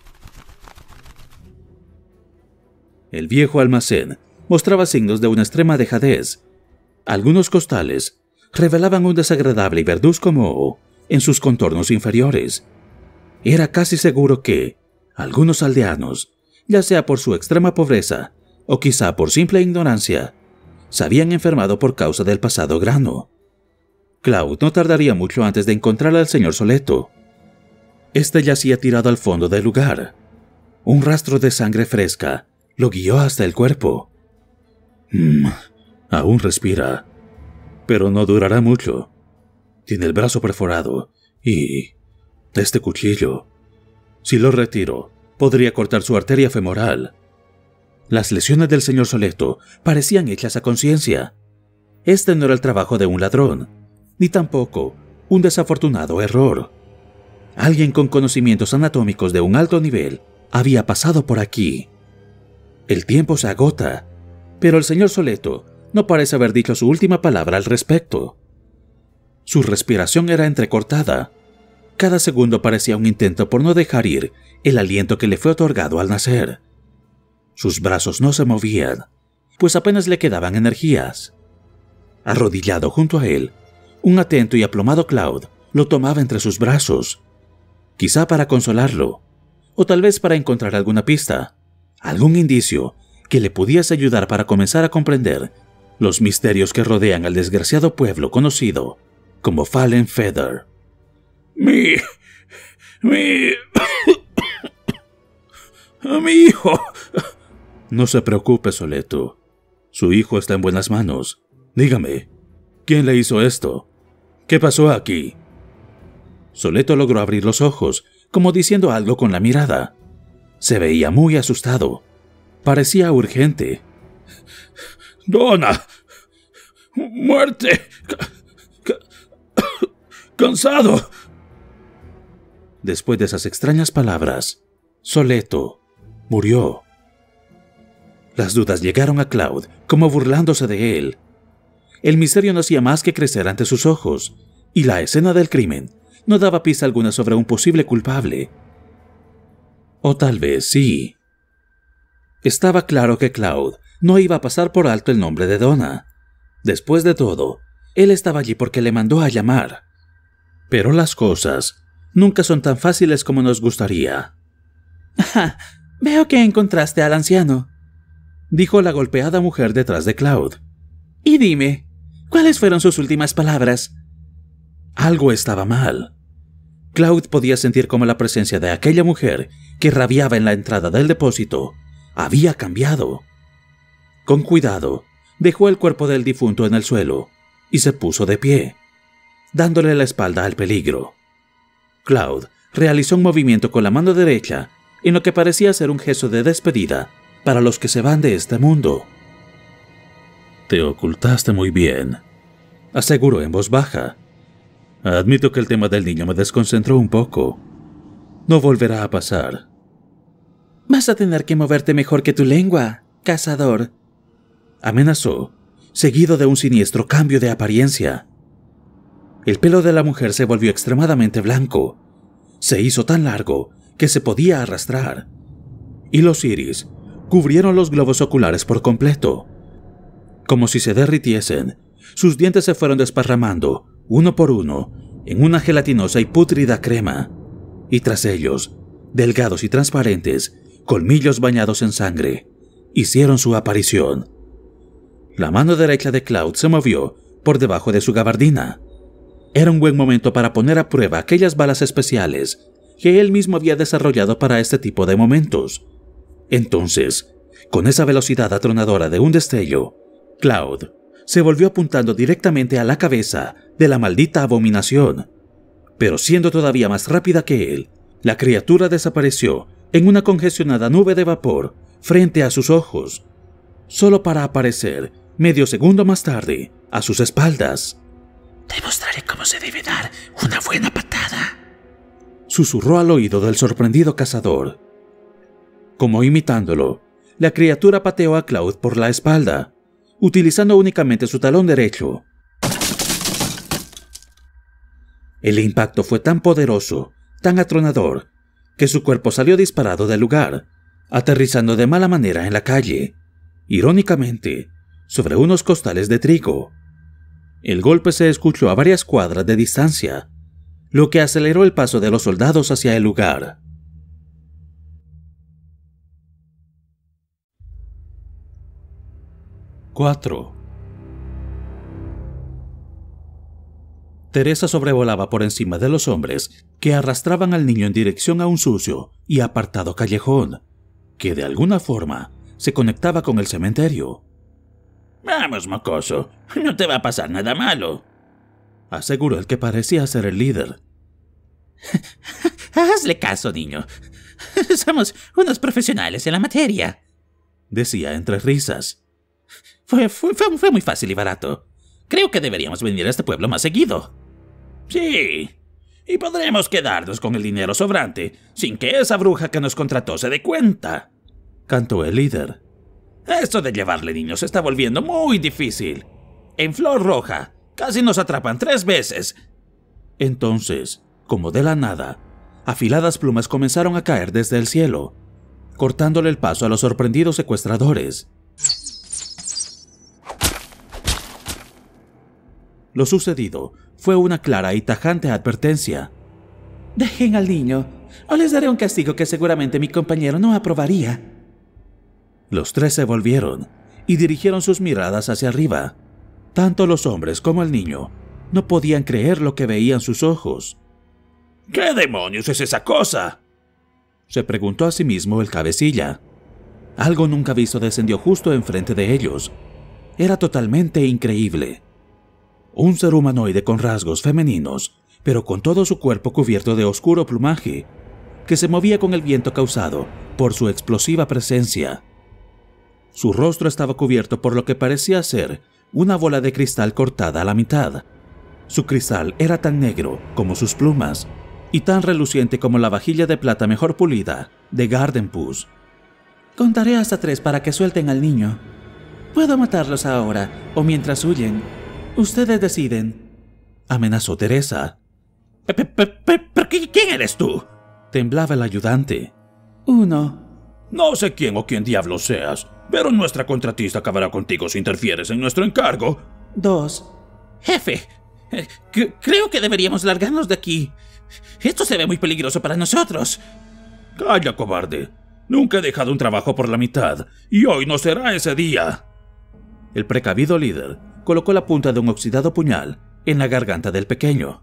El viejo almacén mostraba signos de una extrema dejadez. Algunos costales revelaban un desagradable y verduzco moho en sus contornos inferiores. Era casi seguro que algunos aldeanos, ya sea por su extrema pobreza o quizá por simple ignorancia, se habían enfermado por causa del pasado grano. Cloud no tardaría mucho antes de encontrar al señor Soleto. Este yacía tirado al fondo del lugar. Un rastro de sangre fresca lo guió hasta el cuerpo. Mm, aún respira, pero no durará mucho. Tiene el brazo perforado y este cuchillo, si lo retiro, podría cortar su arteria femoral. Las lesiones del señor Soleto parecían hechas a conciencia. Este no era el trabajo de un ladrón, ni tampoco un desafortunado error. Alguien con conocimientos anatómicos de un alto nivel había pasado por aquí. El tiempo se agota, pero el señor Soleto no parece haber dicho su última palabra al respecto. Su respiración era entrecortada. Cada segundo parecía un intento por no dejar ir el aliento que le fue otorgado al nacer. Sus brazos no se movían, pues apenas le quedaban energías. Arrodillado junto a él, un atento y aplomado Cloud lo tomaba entre sus brazos, quizá para consolarlo, o tal vez para encontrar alguna pista, algún indicio que le pudiese ayudar para comenzar a comprender los misterios que rodean al desgraciado pueblo conocido como Fallen Feather. Mi... mi... mi hijo. No se preocupe, Soleto. Su hijo está en buenas manos. Dígame, ¿quién le hizo esto? ¿Qué pasó aquí? Soleto logró abrir los ojos, como diciendo algo con la mirada. Se veía muy asustado. Parecía urgente. ¡Donna! ¡Muerte! C ¡Cansado! Después de esas extrañas palabras, Soleto murió. Las dudas llegaron a Cloud, como burlándose de él. El misterio no hacía más que crecer ante sus ojos, y la escena del crimen no daba pista alguna sobre un posible culpable. O tal vez sí. Estaba claro que Cloud no iba a pasar por alto el nombre de Donna. Después de todo, él estaba allí porque le mandó a llamar. Pero las cosas nunca son tan fáciles como nos gustaría. «Ajá, veo que encontraste al anciano», dijo la golpeada mujer detrás de Cloud. Y dime, ¿cuáles fueron sus últimas palabras? Algo estaba mal. Cloud podía sentir cómo la presencia de aquella mujer que rabiaba en la entrada del depósito había cambiado. Con cuidado, dejó el cuerpo del difunto en el suelo y se puso de pie, dándole la espalda al peligro. Cloud realizó un movimiento con la mano derecha en lo que parecía ser un gesto de despedida para los que se van de este mundo. «Te ocultaste muy bien», aseguró en voz baja. «Admito que el tema del niño me desconcentró un poco. No volverá a pasar». «Vas a tener que moverte mejor que tu lengua, cazador», amenazó, seguido de un siniestro cambio de apariencia. El pelo de la mujer se volvió extremadamente blanco. Se hizo tan largo que se podía arrastrar. Y los iris cubrieron los globos oculares por completo. Como si se derritiesen, sus dientes se fueron desparramando, uno por uno, en una gelatinosa y pútrida crema. Y tras ellos, delgados y transparentes, colmillos bañados en sangre, hicieron su aparición. La mano derecha de Cloud se movió por debajo de su gabardina. Era un buen momento para poner a prueba aquellas balas especiales que él mismo había desarrollado para este tipo de momentos. Entonces, con esa velocidad atronadora de un destello, Cloud se volvió apuntando directamente a la cabeza de la maldita abominación. Pero siendo todavía más rápida que él, la criatura desapareció en una congestionada nube de vapor frente a sus ojos, solo para aparecer medio segundo más tarde a sus espaldas. «Te mostraré cómo se debe dar una buena patada», susurró al oído del sorprendido cazador. Como imitándolo, la criatura pateó a Cloud por la espalda, utilizando únicamente su talón derecho. El impacto fue tan poderoso, tan atronador, que su cuerpo salió disparado del lugar, aterrizando de mala manera en la calle, irónicamente, sobre unos costales de trigo. El golpe se escuchó a varias cuadras de distancia, lo que aceleró el paso de los soldados hacia el lugar. cuatro. Teresa sobrevolaba por encima de los hombres que arrastraban al niño en dirección a un sucio y apartado callejón, que de alguna forma se conectaba con el cementerio. «Vamos, mocoso, no te va a pasar nada malo», aseguró el que parecía ser el líder. «Hazle caso, niño. Somos unos profesionales en la materia», decía entre risas. Fue, fue, fue, fue muy fácil y barato. Creo que deberíamos venir a este pueblo más seguido. Sí, y podremos quedarnos con el dinero sobrante sin que esa bruja que nos contrató se dé cuenta», cantó el líder. «Esto de llevarle niños se está volviendo muy difícil. En Flor Roja casi nos atrapan tres veces». Entonces, como de la nada, afiladas plumas comenzaron a caer desde el cielo, cortándole el paso a los sorprendidos secuestradores. Lo sucedido fue una clara y tajante advertencia. «Dejen al niño, o les daré un castigo que seguramente mi compañero no aprobaría». Los tres se volvieron y dirigieron sus miradas hacia arriba. Tanto los hombres como el niño no podían creer lo que veían sus ojos. «¿Qué demonios es esa cosa?», se preguntó a sí mismo el cabecilla. Algo nunca visto descendió justo enfrente de ellos. Era totalmente increíble. Un ser humanoide con rasgos femeninos, pero con todo su cuerpo cubierto de oscuro plumaje, que se movía con el viento causado por su explosiva presencia. Su rostro estaba cubierto por lo que parecía ser una bola de cristal cortada a la mitad. Su cristal era tan negro como sus plumas, y tan reluciente como la vajilla de plata mejor pulida de Gardenpuss. «Contaré hasta tres para que suelten al niño. Puedo matarlos ahora o mientras huyen. Ustedes deciden», amenazó Teresa. ¿Pero quién eres tú?, temblaba el ayudante. «Uno». «No sé quién o quién diablo seas, pero nuestra contratista acabará contigo si interfieres en nuestro encargo». «Dos». «Jefe, eh, creo que deberíamos largarnos de aquí. Esto se ve muy peligroso para nosotros». «Calla, cobarde. Nunca he dejado un trabajo por la mitad, y hoy no será ese día». El precavido líder colocó la punta de un oxidado puñal en la garganta del pequeño.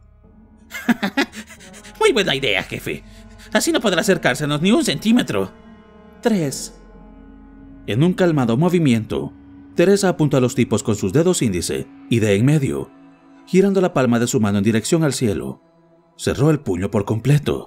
Muy buena idea, jefe. Así no podrá acercársenos ni un centímetro. Tres. En un calmado movimiento, Teresa apuntó a los tipos con sus dedos índice y de en medio, girando la palma de su mano en dirección al cielo. Cerró el puño por completo.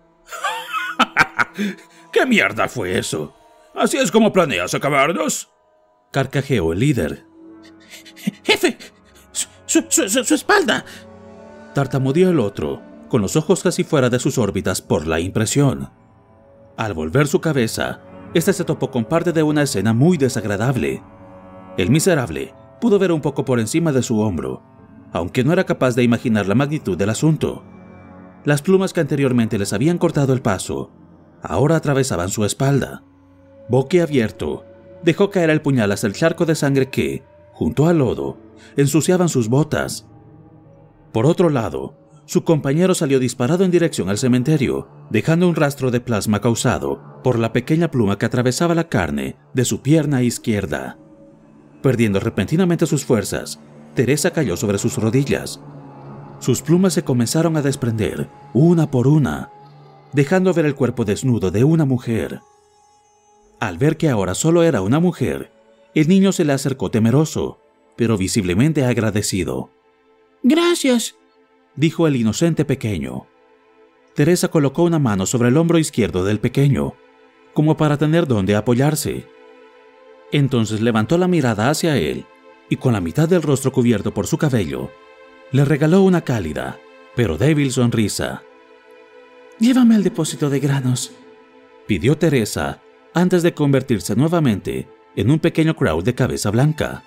¿Qué mierda fue eso? ¿Así es como planeas acabarnos? Carcajeó el líder. Jefe, su, su, su, su espalda. Tartamudeó el otro, con los ojos casi fuera de sus órbitas por la impresión. Al volver su cabeza, este se topó con parte de una escena muy desagradable. El miserable pudo ver un poco por encima de su hombro, aunque no era capaz de imaginar la magnitud del asunto. Las plumas que anteriormente les habían cortado el paso, ahora atravesaban su espalda. Boquiabierto, dejó caer el puñal hasta el charco de sangre que, junto al lodo, ensuciaban sus botas. Por otro lado, su compañero salió disparado en dirección al cementerio, dejando un rastro de plasma causado por la pequeña pluma que atravesaba la carne de su pierna izquierda. Perdiendo repentinamente sus fuerzas, Teresa cayó sobre sus rodillas. Sus plumas se comenzaron a desprender, una por una, dejando ver el cuerpo desnudo de una mujer. Al ver que ahora solo era una mujer, el niño se le acercó temeroso, pero visiblemente agradecido. «Gracias», dijo el inocente pequeño. Teresa colocó una mano sobre el hombro izquierdo del pequeño, como para tener dónde apoyarse. Entonces levantó la mirada hacia él y con la mitad del rostro cubierto por su cabello, le regaló una cálida, pero débil sonrisa. «Llévame al depósito de granos», pidió Teresa antes de convertirse nuevamente en un pequeño Kraut de cabeza blanca.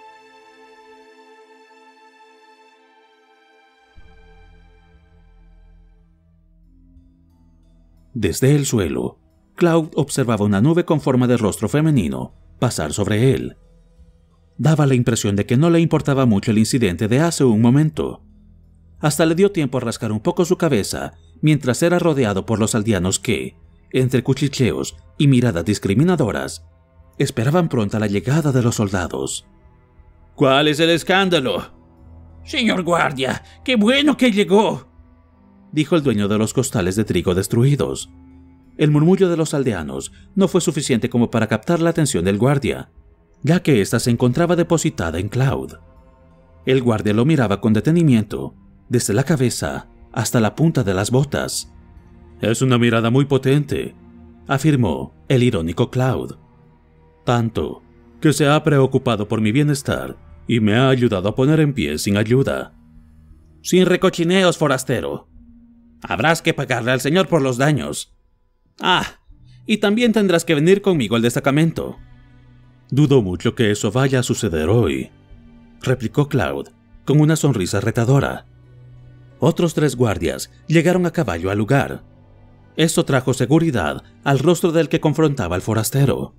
Desde el suelo, Cloud observaba una nube con forma de rostro femenino pasar sobre él. Daba la impresión de que no le importaba mucho el incidente de hace un momento. Hasta le dio tiempo a rascar un poco su cabeza mientras era rodeado por los aldeanos que, entre cuchicheos y miradas discriminadoras, esperaban pronta la llegada de los soldados. ¿Cuál es el escándalo? Señor guardia, qué bueno que llegó, dijo el dueño de los costales de trigo destruidos. El murmullo de los aldeanos no fue suficiente como para captar la atención del guardia, ya que ésta se encontraba depositada en Cloud. El guardia lo miraba con detenimiento, desde la cabeza hasta la punta de las botas. «Es una mirada muy potente», afirmó el irónico Cloud. «Tanto que se ha preocupado por mi bienestar y me ha ayudado a poner en pie sin ayuda». «Sin recochineos, forastero. Habrás que pagarle al señor por los daños. Ah, y también tendrás que venir conmigo al destacamento». «Dudo mucho que eso vaya a suceder hoy», replicó Cloud con una sonrisa retadora. Otros tres guardias llegaron a caballo al lugar. Esto trajo seguridad al rostro del que confrontaba al forastero.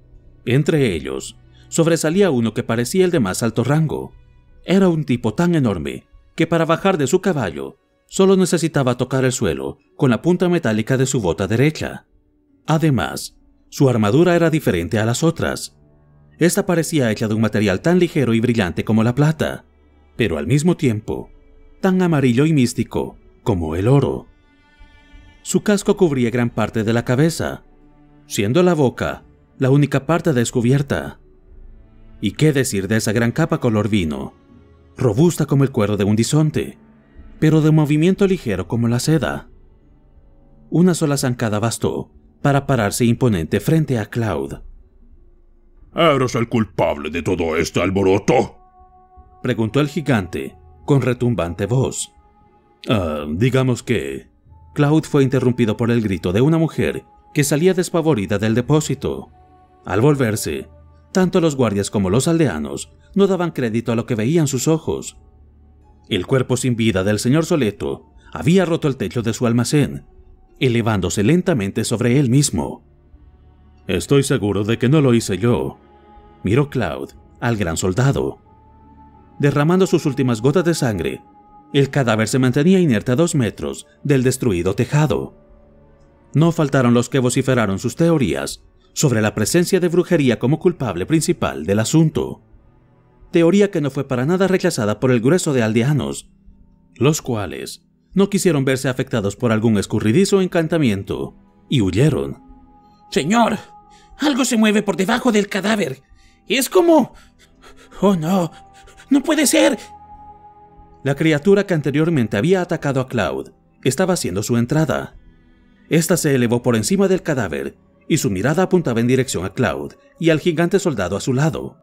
Entre ellos, sobresalía uno que parecía el de más alto rango. Era un tipo tan enorme que para bajar de su caballo solo necesitaba tocar el suelo con la punta metálica de su bota derecha. Además, su armadura era diferente a las otras. Esta parecía hecha de un material tan ligero y brillante como la plata, pero al mismo tiempo, tan amarillo y místico como el oro. Su casco cubría gran parte de la cabeza, siendo la boca la única parte descubierta. ¿Y qué decir de esa gran capa color vino, robusta como el cuero de un bisonte, pero de movimiento ligero como la seda? Una sola zancada bastó para pararse imponente frente a Cloud. ¿Eres el culpable de todo este alboroto?, preguntó el gigante con retumbante voz. Ah, digamos que... Cloud fue interrumpido por el grito de una mujer que salía despavorida del depósito. Al volverse, tanto los guardias como los aldeanos no daban crédito a lo que veían sus ojos. El cuerpo sin vida del señor Soleto había roto el techo de su almacén, elevándose lentamente sobre él mismo. «Estoy seguro de que no lo hice yo», miró Cloud al gran soldado. Derramando sus últimas gotas de sangre, el cadáver se mantenía inerte a dos metros del destruido tejado. No faltaron los que vociferaron sus teorías sobre la presencia de brujería como culpable principal del asunto. teoría que no fue para nada rechazada por el grueso de aldeanos, los cuales no quisieron verse afectados por algún escurridizo encantamiento y huyeron. Señor, algo se mueve por debajo del cadáver. Es como... ¡Oh, no! ¡No puede ser! La criatura que anteriormente había atacado a Cloud estaba haciendo su entrada. Esta se elevó por encima del cadáver y su mirada apuntaba en dirección a Cloud y al gigante soldado a su lado.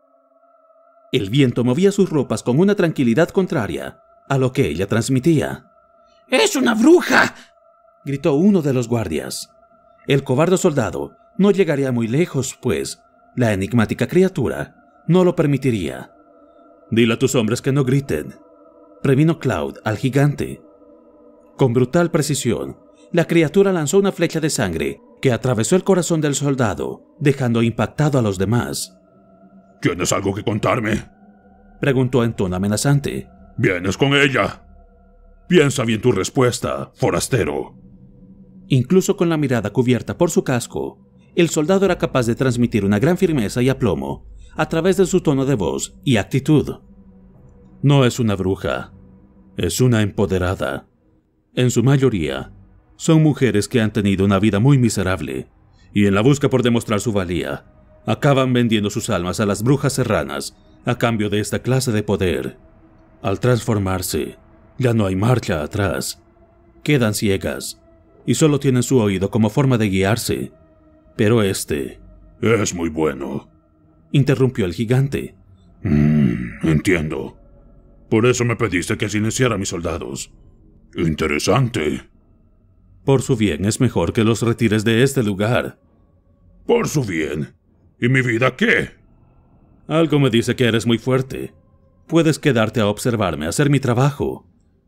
El viento movía sus ropas con una tranquilidad contraria a lo que ella transmitía. ¡Es una bruja!, gritó uno de los guardias. El cobarde soldado no llegaría muy lejos, pues la enigmática criatura no lo permitiría. Dile a tus hombres que no griten, previno Cloud al gigante. Con brutal precisión, la criatura lanzó una flecha de sangre que atravesó el corazón del soldado, dejando impactado a los demás. ¿Tienes algo que contarme?, preguntó en tono amenazante. ¿Vienes con ella? Piensa bien tu respuesta, forastero. Incluso con la mirada cubierta por su casco, el soldado era capaz de transmitir una gran firmeza y aplomo a través de su tono de voz y actitud. No es una bruja, es una empoderada. En su mayoría, son mujeres que han tenido una vida muy miserable y en la busca por demostrar su valía, acaban vendiendo sus almas a las brujas serranas a cambio de esta clase de poder. Al transformarse, ya no hay marcha atrás. Quedan ciegas y solo tienen su oído como forma de guiarse. Pero este... Es muy bueno, interrumpió el gigante. Mm, entiendo. Por eso me pediste que silenciara a mis soldados. Interesante. Por su bien es mejor que los retires de este lugar. ¿Por su bien? ¿Y mi vida qué? Algo me dice que eres muy fuerte. Puedes quedarte a observarme hacer mi trabajo.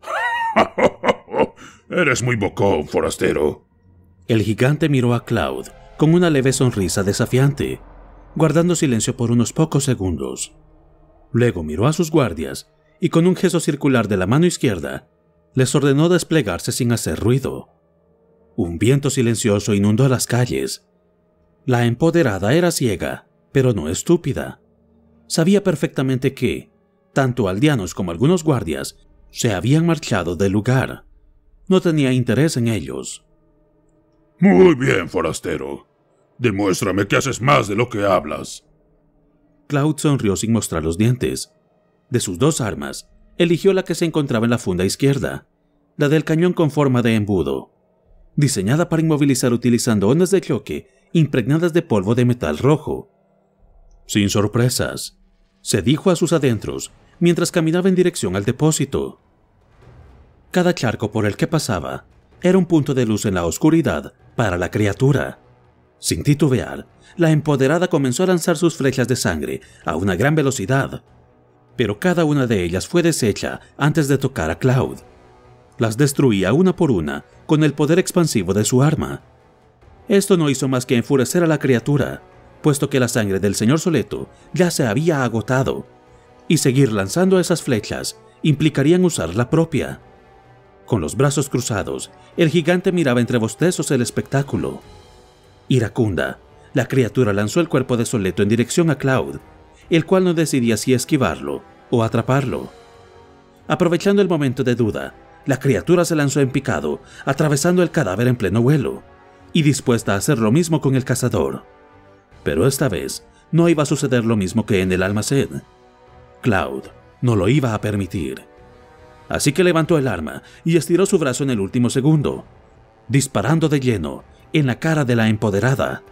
Eres muy bocón, forastero. El gigante miró a Cloud con una leve sonrisa desafiante, guardando silencio por unos pocos segundos. Luego miró a sus guardias y con un gesto circular de la mano izquierda, les ordenó desplegarse sin hacer ruido. Un viento silencioso inundó las calles. La empoderada era ciega, pero no estúpida. Sabía perfectamente que, tanto aldeanos como algunos guardias, se habían marchado del lugar. No tenía interés en ellos. Muy bien, forastero. Demuéstrame que haces más de lo que hablas. Cloud sonrió sin mostrar los dientes. De sus dos armas, eligió la que se encontraba en la funda izquierda, la del cañón con forma de embudo, diseñada para inmovilizar utilizando ondas de choque impregnadas de polvo de metal rojo. Sin sorpresas, se dijo a sus adentros mientras caminaba en dirección al depósito. Cada charco por el que pasaba era un punto de luz en la oscuridad para la criatura. Sin titubear, la empoderada comenzó a lanzar sus flechas de sangre a una gran velocidad, pero cada una de ellas fue deshecha antes de tocar a Cloud. Las destruía una por una con el poder expansivo de su arma. Esto no hizo más que enfurecer a la criatura, puesto que la sangre del señor Soleto ya se había agotado, y seguir lanzando esas flechas implicarían usar la propia. Con los brazos cruzados, el gigante miraba entre bostezos el espectáculo. Iracunda, la criatura lanzó el cuerpo de Soleto en dirección a Cloud, el cual no decidía si esquivarlo o atraparlo. Aprovechando el momento de duda, la criatura se lanzó en picado, atravesando el cadáver en pleno vuelo, y dispuesta a hacer lo mismo con el cazador. Pero esta vez no iba a suceder lo mismo que en el almacén. Cloud no lo iba a permitir. Así que levantó el arma y estiró su brazo en el último segundo, disparando de lleno en la cara de la empoderada.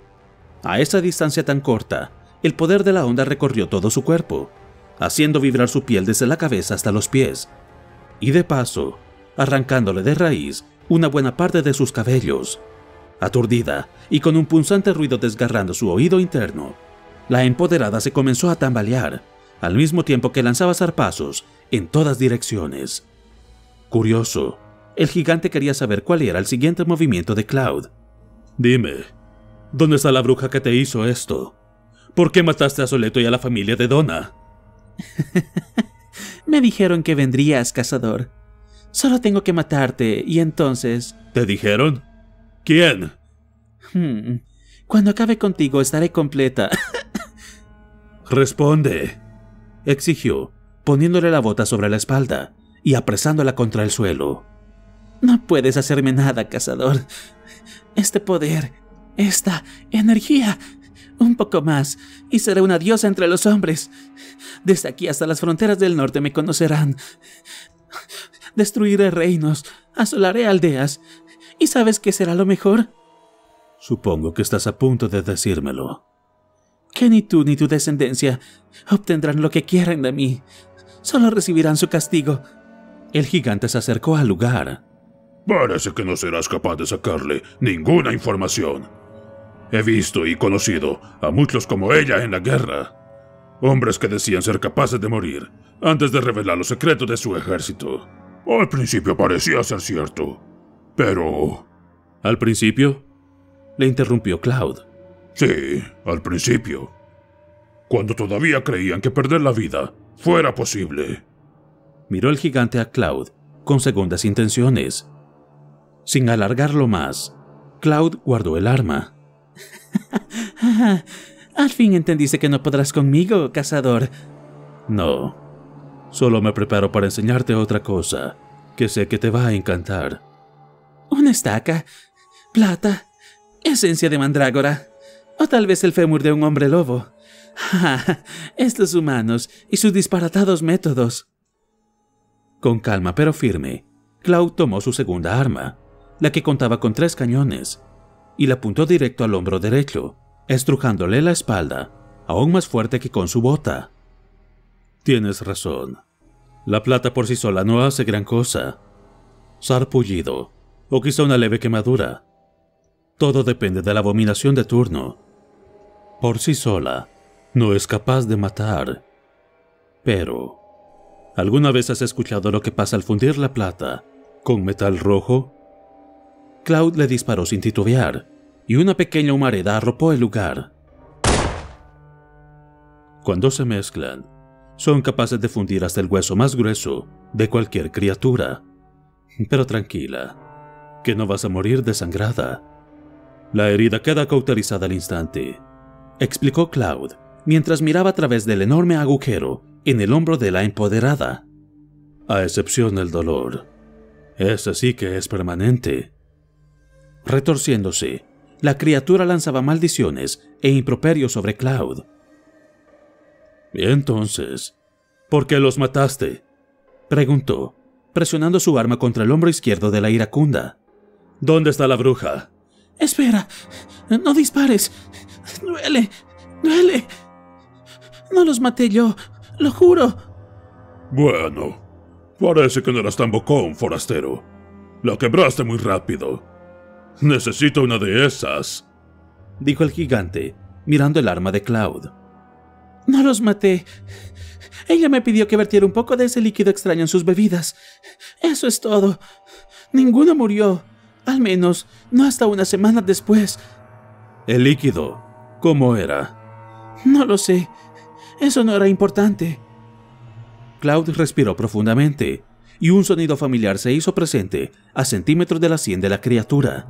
A esa distancia tan corta, el poder de la onda recorrió todo su cuerpo, haciendo vibrar su piel desde la cabeza hasta los pies, y de paso, arrancándole de raíz una buena parte de sus cabellos. Aturdida y con un punzante ruido desgarrando su oído interno, la empoderada se comenzó a tambalear, al mismo tiempo que lanzaba zarpazos en todas direcciones. Curioso, el gigante quería saber cuál era el siguiente movimiento de Cloud. Dime, ¿dónde está la bruja que te hizo esto? ¿Por qué mataste a Soleto y a la familia de Donna? Me dijeron que vendrías, cazador. Solo tengo que matarte y entonces... ¿Te dijeron? ¿Quién? Hmm. Cuando acabe contigo estaré completa. Responde. exigió, poniéndole la bota sobre la espalda y apresándola contra el suelo. No puedes hacerme nada, cazador. Este poder, esta energía, un poco más, y seré una diosa entre los hombres. Desde aquí hasta las fronteras del norte me conocerán. Destruiré reinos, asolaré aldeas. ¿Y sabes qué será lo mejor? Supongo que estás a punto de decírmelo. Que ni tú ni tu descendencia obtendrán lo que quieran de mí. Solo recibirán su castigo. El gigante se acercó al lugar. Parece que no serás capaz de sacarle ninguna información. He visto y conocido a muchos como ella en la guerra. Hombres que decían ser capaces de morir antes de revelar los secretos de su ejército. Al principio parecía ser cierto, pero... ¿Al principio? Le interrumpió Cloud. Sí, al principio. Cuando todavía creían que perder la vida fuera posible. Miró el gigante a Cloud con segundas intenciones. Sin alargarlo más, Cloud guardó el arma. Al fin entendiste que no podrás conmigo, cazador. No, solo me preparo para enseñarte otra cosa que sé que te va a encantar. Una estaca, plata, esencia de mandrágora, o tal vez el fémur de un hombre lobo. Estos humanos y sus disparatados métodos. Con calma pero firme, Cloud tomó su segunda arma, la que contaba con tres cañones, y la apuntó directo al hombro derecho, estrujándole la espalda, aún más fuerte que con su bota. Tienes razón. La plata por sí sola no hace gran cosa. Sarpullido, o quizá una leve quemadura. Todo depende de la abominación de turno. Por sí sola, no es capaz de matar. Pero, ¿alguna vez has escuchado lo que pasa al fundir la plata con metal rojo? Cloud le disparó sin titubear, y una pequeña humareda arropó el lugar. Cuando se mezclan, son capaces de fundir hasta el hueso más grueso de cualquier criatura. Pero tranquila, que no vas a morir desangrada. La herida queda cauterizada al instante, explicó Cloud, mientras miraba a través del enorme agujero en el hombro de la empoderada. A excepción del dolor. Ese sí que es permanente. Retorciéndose, la criatura lanzaba maldiciones e improperios sobre Cloud. «¿Y entonces, por qué los mataste?», preguntó, presionando su arma contra el hombro izquierdo de la iracunda. «¿Dónde está la bruja?». «Espera, no dispares. Duele, duele. No los maté yo, lo juro». Bueno, parece que no eras tan bocón, forastero. La quebraste muy rápido. Necesito una de esas, dijo el gigante, mirando el arma de Cloud. No los maté. Ella me pidió que vertiera un poco de ese líquido extraño en sus bebidas. Eso es todo. Ninguno murió. Al menos, no hasta una semana después. ¿El líquido? ¿Cómo era? No lo sé. Eso no era importante. Cloud respiró profundamente, y un sonido familiar se hizo presente a centímetros de la sien de la criatura.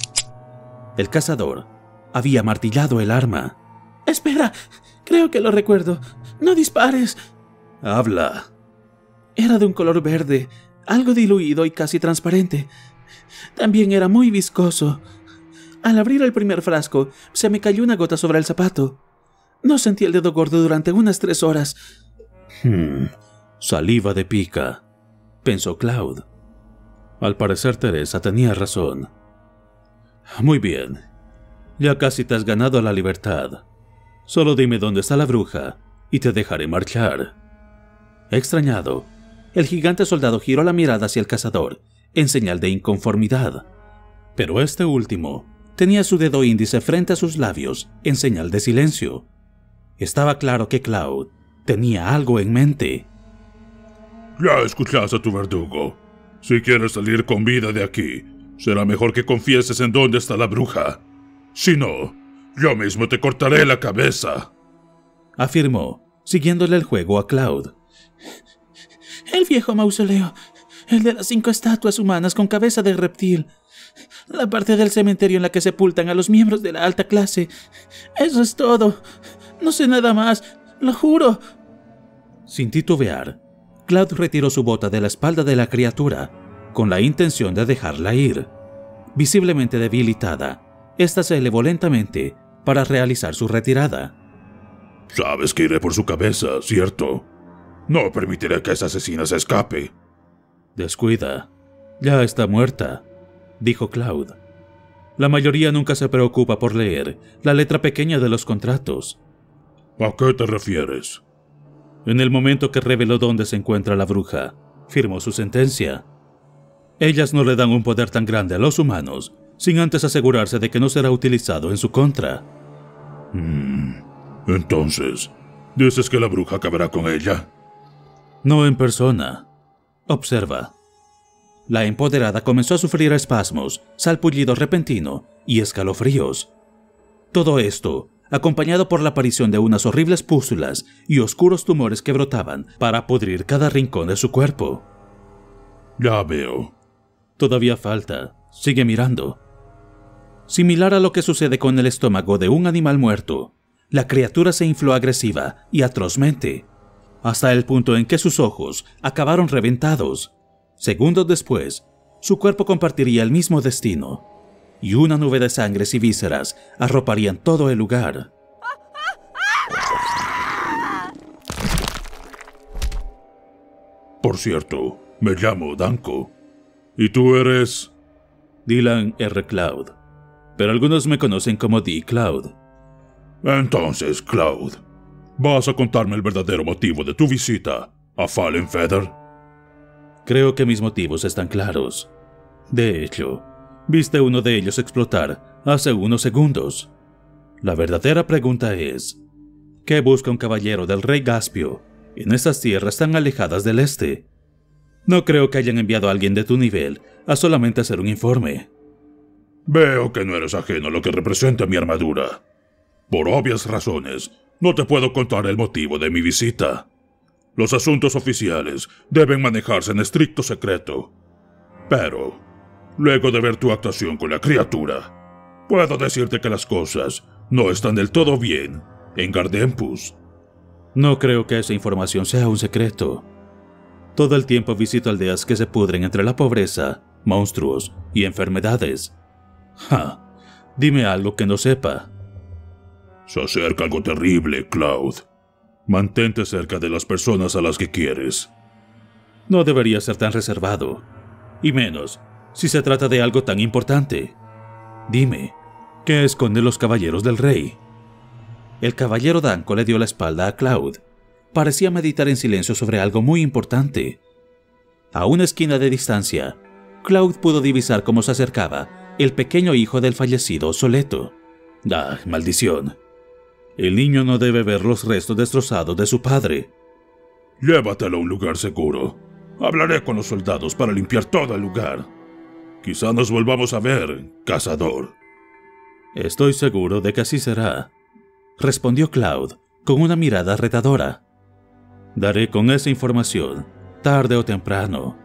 El cazador había martillado el arma. «Espera, creo que lo recuerdo. No dispares». «Habla». Era de un color verde, algo diluido y casi transparente. También era muy viscoso. Al abrir el primer frasco, se me cayó una gota sobre el zapato. No sentí el dedo gordo durante unas tres horas. Hmm, saliva de pica, pensó Cloud. Al parecer Teresa tenía razón. Muy bien, ya casi te has ganado la libertad. Solo dime dónde está la bruja y te dejaré marchar. Extrañado, el gigante soldado giró la mirada hacia el cazador en señal de inconformidad, pero este último tenía su dedo índice frente a sus labios en señal de silencio. Estaba claro que Cloud tenía algo en mente. Ya escuchaste a tu verdugo. Si quieres salir con vida de aquí, será mejor que confieses en dónde está la bruja. Si no, yo mismo te cortaré la cabeza, afirmó, siguiéndole el juego a Cloud. El viejo mausoleo, el de las cinco estatuas humanas con cabeza de reptil. La parte del cementerio en la que sepultan a los miembros de la alta clase. Eso es todo. No sé nada más, lo juro. Sin titubear, Cloud retiró su bota de la espalda de la criatura, con la intención de dejarla ir. Visiblemente debilitada, ésta se elevó lentamente para realizar su retirada. Sabes que iré por su cabeza, ¿cierto? No permitiré que esa asesina se escape. Descuida. Ya está muerta, dijo Cloud. La mayoría nunca se preocupa por leer la letra pequeña de los contratos. ¿A qué te refieres? En el momento que reveló dónde se encuentra la bruja, firmó su sentencia. Ellas no le dan un poder tan grande a los humanos sin antes asegurarse de que no será utilizado en su contra. Hmm. Entonces, ¿dices que la bruja acabará con ella? No en persona. Observa. La empoderada comenzó a sufrir espasmos, salpullido repentino y escalofríos. Todo esto, acompañado por la aparición de unas horribles pústulas y oscuros tumores que brotaban para pudrir cada rincón de su cuerpo. Ya veo. Todavía falta. Sigue mirando. Similar a lo que sucede con el estómago de un animal muerto, la criatura se infló agresiva y atrozmente, hasta el punto en que sus ojos acabaron reventados. Segundos después, su cuerpo compartiría el mismo destino, y una nube de sangres y vísceras arroparían todo el lugar. Por cierto, me llamo Danko. ¿Y tú eres? Dylan R. Cloud, pero algunos me conocen como D. Cloud. Entonces, Cloud, ¿vas a contarme el verdadero motivo de tu visita a Fallen Feather? Creo que mis motivos están claros. De hecho, viste uno de ellos explotar hace unos segundos. La verdadera pregunta es, ¿qué busca un caballero del rey Gaspio en esas tierras tan alejadas del este? No creo que hayan enviado a alguien de tu nivel a solamente hacer un informe. Veo que no eres ajeno a lo que representa mi armadura. Por obvias razones, no te puedo contar el motivo de mi visita. Los asuntos oficiales deben manejarse en estricto secreto. Pero, luego de ver tu actuación con la criatura, puedo decirte que las cosas no están del todo bien en Gardempus. No creo que esa información sea un secreto. Todo el tiempo visito aldeas que se pudren entre la pobreza, monstruos y enfermedades. Ja, dime algo que no sepa. Se acerca algo terrible, Cloud. Mantente cerca de las personas a las que quieres. No debería ser tan reservado, y menos si se trata de algo tan importante. Dime, ¿qué esconden los caballeros del rey? El caballero Danko le dio la espalda a Cloud. Parecía meditar en silencio sobre algo muy importante. A una esquina de distancia, Cloud pudo divisar cómo se acercaba el pequeño hijo del fallecido Soleto. ¡Ah, maldición! El niño no debe ver los restos destrozados de su padre. Llévatelo a un lugar seguro. Hablaré con los soldados para limpiar todo el lugar. Quizá nos volvamos a ver, cazador. Estoy seguro de que así será, respondió Cloud con una mirada retadora. Daré con esa información, tarde o temprano.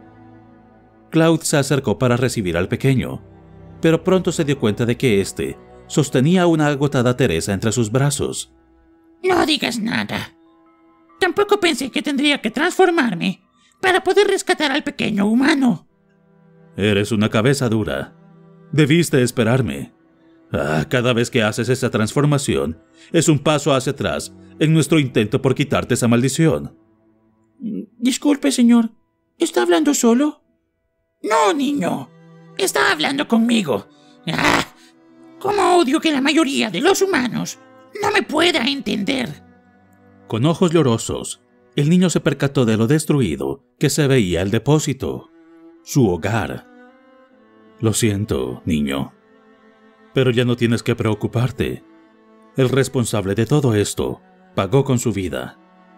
Cloud se acercó para recibir al pequeño, pero pronto se dio cuenta de que éste sostenía una agotada Teresa entre sus brazos. No digas nada. Tampoco pensé que tendría que transformarme para poder rescatar al pequeño humano. Eres una cabeza dura. Debiste esperarme. Ah, cada vez que haces esa transformación, es un paso hacia atrás en nuestro intento por quitarte esa maldición. Disculpe, señor. ¿Está hablando solo? No, niño. Está hablando conmigo. ¡Ah! ¡Cómo odio que la mayoría de los humanos no me pueda entender! Con ojos llorosos, el niño se percató de lo destruido que se veía el depósito, su hogar. Lo siento, niño, pero ya no tienes que preocuparte. El responsable de todo esto pagó con su vida.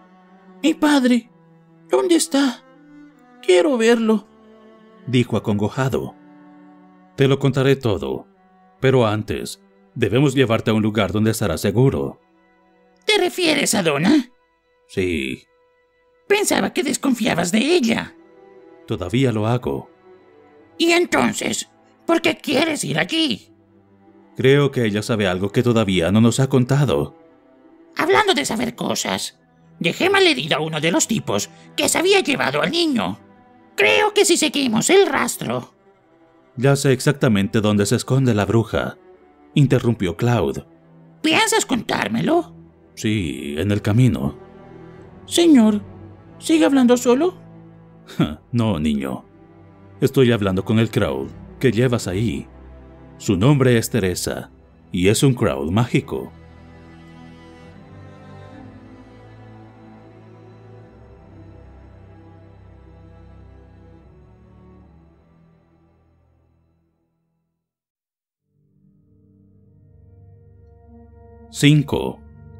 Mi padre, ¿dónde está? Quiero verlo, dijo acongojado. Te lo contaré todo, pero antes debemos llevarte a un lugar donde estarás seguro. ¿Te refieres a Donna? Sí. Pensaba que desconfiabas de ella. Todavía lo hago. ¿Y entonces, por qué quieres ir allí? Creo que ella sabe algo que todavía no nos ha contado. Hablando de saber cosas, Dejé malherido a uno de los tipos que se había llevado al niño. Creo que si seguimos el rastro... Ya sé exactamente dónde se esconde la bruja, interrumpió Cloud. ¿Piensas contármelo? Sí, en el camino. Señor, ¿sigue hablando solo? No, niño. Estoy hablando con el Crow que llevas ahí. Su nombre es Teresa, y es un Crow mágico. cinco.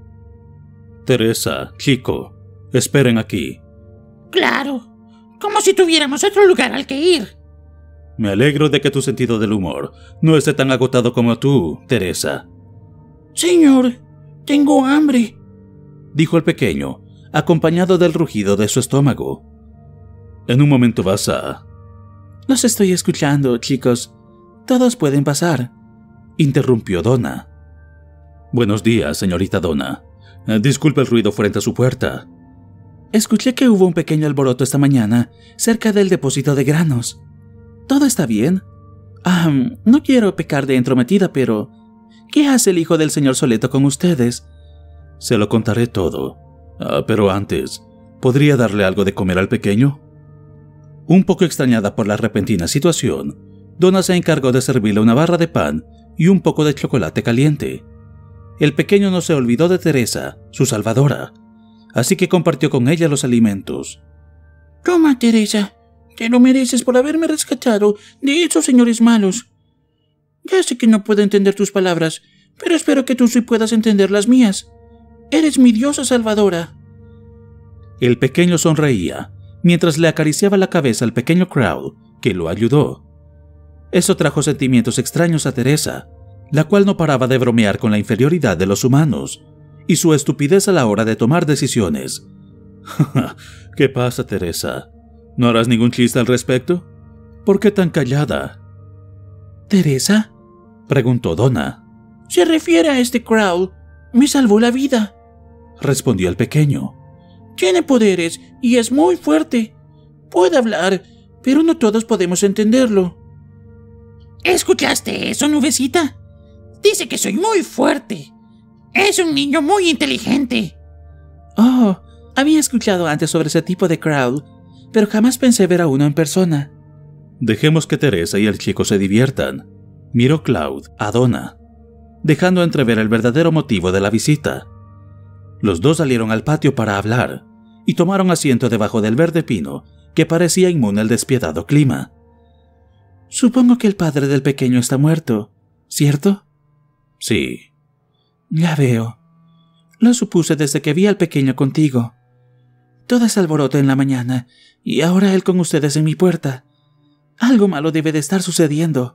Teresa, chico, esperen aquí. Claro, como si tuviéramos otro lugar al que ir. Me alegro de que tu sentido del humor no esté tan agotado como tú, Teresa. Señor, tengo hambre, dijo el pequeño, acompañado del rugido de su estómago. En un momento vas a... Los estoy escuchando, chicos. Todos pueden pasar, interrumpió Donna. Buenos días, señorita Donna. Eh, disculpe el ruido frente a su puerta. Escuché que hubo un pequeño alboroto esta mañana cerca del depósito de granos. ¿Todo está bien? Ah, no quiero pecar de entrometida, pero... ¿qué hace el hijo del señor Soleto con ustedes? Se lo contaré todo. Ah, pero antes, ¿podría darle algo de comer al pequeño? Un poco extrañada por la repentina situación, Donna se encargó de servirle una barra de pan y un poco de chocolate caliente. El pequeño no se olvidó de Teresa, su salvadora, así que compartió con ella los alimentos. Toma, Teresa. Te lo mereces por haberme rescatado de esos señores malos. Ya sé que no puedo entender tus palabras, pero espero que tú sí puedas entender las mías. Eres mi diosa salvadora. El pequeño sonreía mientras le acariciaba la cabeza al pequeño Crow, que lo ayudó. Eso trajo sentimientos extraños a Teresa, la cual no paraba de bromear con la inferioridad de los humanos y su estupidez a la hora de tomar decisiones. ¿Qué pasa, Teresa? ¿No harás ningún chiste al respecto? ¿Por qué tan callada? ¿Teresa? Preguntó Donna. Se refiere a este Crow. Me salvó la vida, respondió el pequeño. Tiene poderes y es muy fuerte. Puede hablar, pero no todos podemos entenderlo. ¿Escuchaste eso, nubecita? Dice que soy muy fuerte. Es un niño muy inteligente. Oh, había escuchado antes sobre ese tipo de Crow, pero jamás pensé ver a uno en persona. Dejemos que Teresa y el chico se diviertan, miró Cloud a Donna, dejando entrever el verdadero motivo de la visita. Los dos salieron al patio para hablar y tomaron asiento debajo del verde pino que parecía inmune al despiadado clima. Supongo que el padre del pequeño está muerto, ¿cierto? Sí. Ya veo. Lo supuse desde que vi al pequeño contigo. Todo ese alboroto en la mañana y ahora él con ustedes en mi puerta. Algo malo debe de estar sucediendo.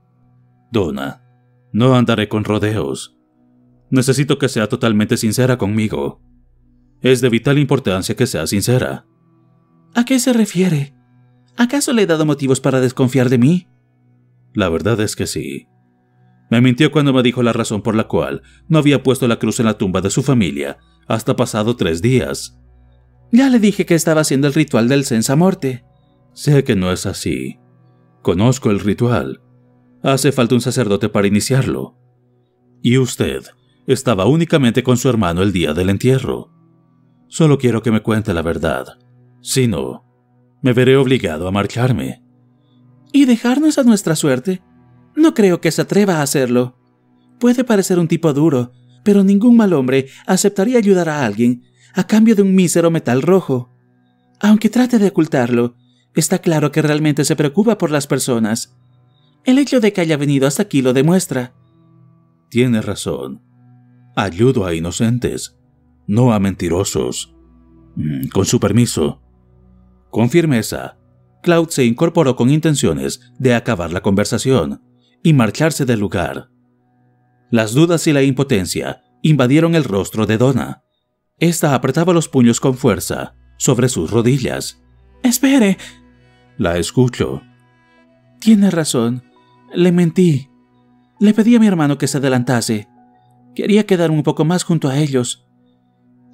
Donna, no andaré con rodeos. Necesito que sea totalmente sincera conmigo. Es de vital importancia que sea sincera. ¿A qué se refiere? ¿Acaso le he dado motivos para desconfiar de mí? La verdad es que sí. Me mintió cuando me dijo la razón por la cual no había puesto la cruz en la tumba de su familia hasta pasado tres días. Ya le dije que estaba haciendo el ritual del Senza Morte. Sé que no es así. Conozco el ritual. Hace falta un sacerdote para iniciarlo. Y usted estaba únicamente con su hermano el día del entierro. Solo quiero que me cuente la verdad. Si no, me veré obligado a marcharme. ¿Y dejarnos a nuestra suerte? No creo que se atreva a hacerlo. Puede parecer un tipo duro, pero ningún mal hombre aceptaría ayudar a alguien a cambio de un mísero metal rojo. Aunque trate de ocultarlo, está claro que realmente se preocupa por las personas. El hecho de que haya venido hasta aquí lo demuestra. Tiene razón. Ayudo a inocentes, no a mentirosos. Mm, con su permiso. Con firmeza, Cloud se incorporó con intenciones de acabar la conversación y marcharse del lugar. Las dudas y la impotencia invadieron el rostro de Donna. Esta apretaba los puños con fuerza sobre sus rodillas. ¡Espere! La escucho. Tiene razón. Le mentí. Le pedí a mi hermano que se adelantase. Quería quedar un poco más junto a ellos.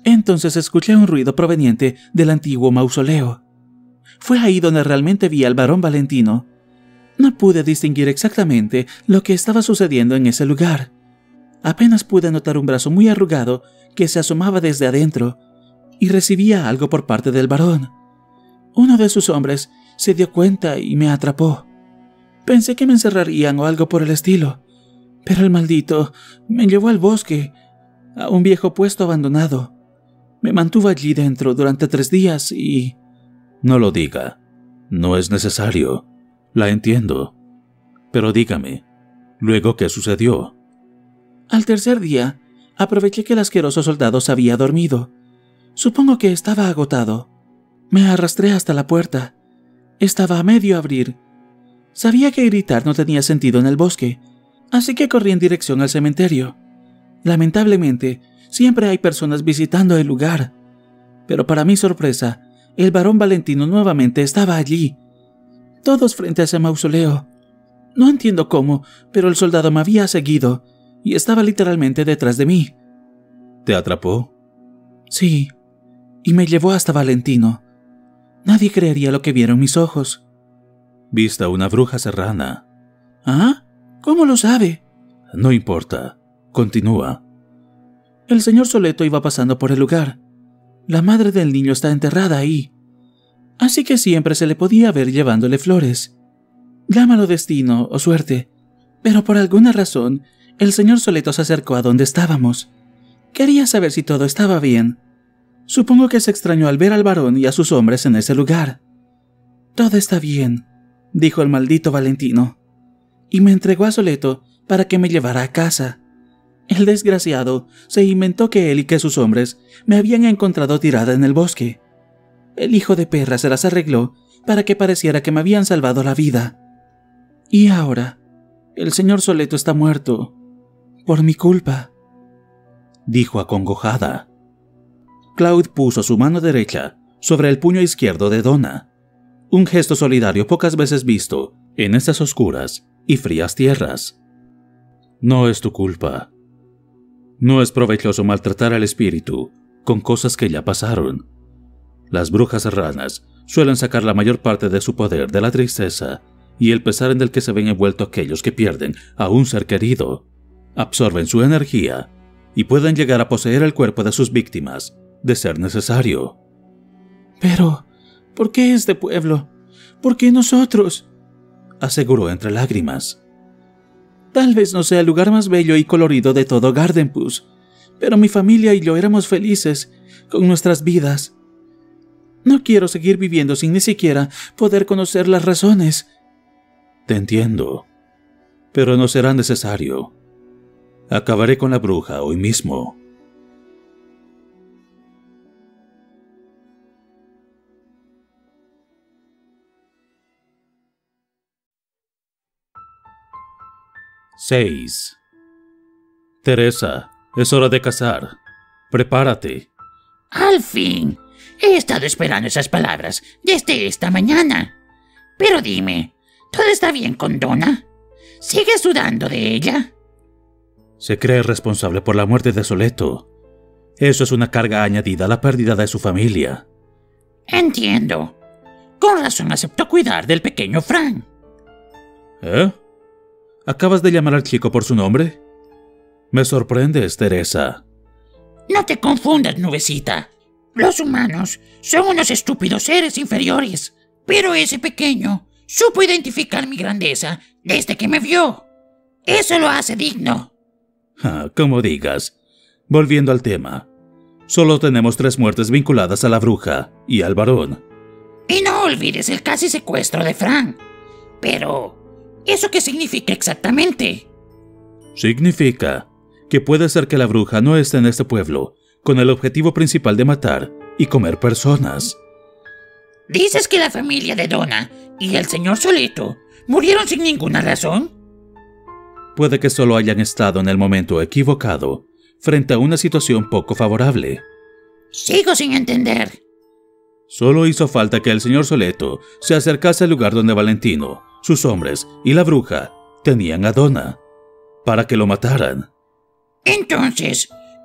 Entonces escuché un ruido proveniente del antiguo mausoleo. Fue ahí donde realmente vi al varón Valentino. No pude distinguir exactamente lo que estaba sucediendo en ese lugar. Apenas pude notar un brazo muy arrugado que se asomaba desde adentro y recibía algo por parte del varón. Uno de sus hombres se dio cuenta y me atrapó. Pensé que me encerrarían o algo por el estilo, pero el maldito me llevó al bosque, a un viejo puesto abandonado. Me mantuvo allí dentro durante tres días y... No lo diga. No es necesario. La entiendo. Pero dígame, ¿luego qué sucedió? Al tercer día, aproveché que el asqueroso soldado se había dormido. Supongo que estaba agotado. Me arrastré hasta la puerta. Estaba a medio abrir. Sabía que gritar no tenía sentido en el bosque, así que corrí en dirección al cementerio. Lamentablemente, siempre hay personas visitando el lugar. Pero para mi sorpresa, el varón Valentino nuevamente estaba allí. Todos frente a ese mausoleo. No entiendo cómo, pero el soldado me había seguido y estaba literalmente detrás de mí. ¿Te atrapó? Sí, y me llevó hasta Valentino. Nadie creería lo que vieron mis ojos. Viste a una bruja serrana. ¿Ah? ¿Cómo lo sabe? No importa. Continúa. El señor Soleto iba pasando por el lugar. La madre del niño está enterrada ahí, así que siempre se le podía ver llevándole flores. Llámalo destino o suerte, pero por alguna razón, el señor Soleto se acercó a donde estábamos. Quería saber si todo estaba bien. Supongo que se extrañó al ver al varón y a sus hombres en ese lugar. Todo está bien, dijo el maldito Valentino, y me entregó a Soleto para que me llevara a casa. El desgraciado se inventó que él y que sus hombres me habían encontrado tirada en el bosque. El hijo de perra se las arregló para que pareciera que me habían salvado la vida. Y ahora, el señor Soleto está muerto, por mi culpa, dijo acongojada. Claude puso su mano derecha sobre el puño izquierdo de Donna, un gesto solidario pocas veces visto en estas oscuras y frías tierras. No es tu culpa. No es provechoso maltratar al espíritu con cosas que ya pasaron. Las brujas serranas suelen sacar la mayor parte de su poder de la tristeza y el pesar en el que se ven envueltos aquellos que pierden a un ser querido. Absorben su energía y pueden llegar a poseer el cuerpo de sus víctimas, de ser necesario. Pero, ¿por qué este pueblo? ¿Por qué nosotros? Aseguró entre lágrimas. Tal vez no sea el lugar más bello y colorido de todo Gardenpus, pero mi familia y yo éramos felices con nuestras vidas. No quiero seguir viviendo sin ni siquiera poder conocer las razones. Te entiendo, pero no será necesario. Acabaré con la bruja hoy mismo. seis. Teresa, es hora de cazar. Prepárate. Al fin. He estado esperando esas palabras desde esta mañana. Pero dime, ¿todo está bien con Donna? ¿Sigues dudando de ella? Se cree responsable por la muerte de Soleto. Eso es una carga añadida a la pérdida de su familia. Entiendo. Con razón aceptó cuidar del pequeño Frank. ¿Eh? ¿Acabas de llamar al chico por su nombre? Me sorprendes, Teresa. No te confundas, nubecita. Los humanos son unos estúpidos seres inferiores, pero ese pequeño supo identificar mi grandeza desde que me vio. Eso lo hace digno. Ah, como digas. Volviendo al tema. Solo tenemos tres muertes vinculadas a la bruja y al varón. Y no olvides el casi secuestro de Frank. Pero, ¿eso qué significa exactamente? Significa que puede ser que la bruja no esté en este pueblo con el objetivo principal de matar y comer personas. ¿Dices que la familia de Donna y el señor Soleto murieron sin ninguna razón? Puede que solo hayan estado en el momento equivocado, frente a una situación poco favorable. Sigo sin entender. Solo hizo falta que el señor Soleto se acercase al lugar donde Valentino, sus hombres y la bruja tenían a Donna, para que lo mataran. Entonces,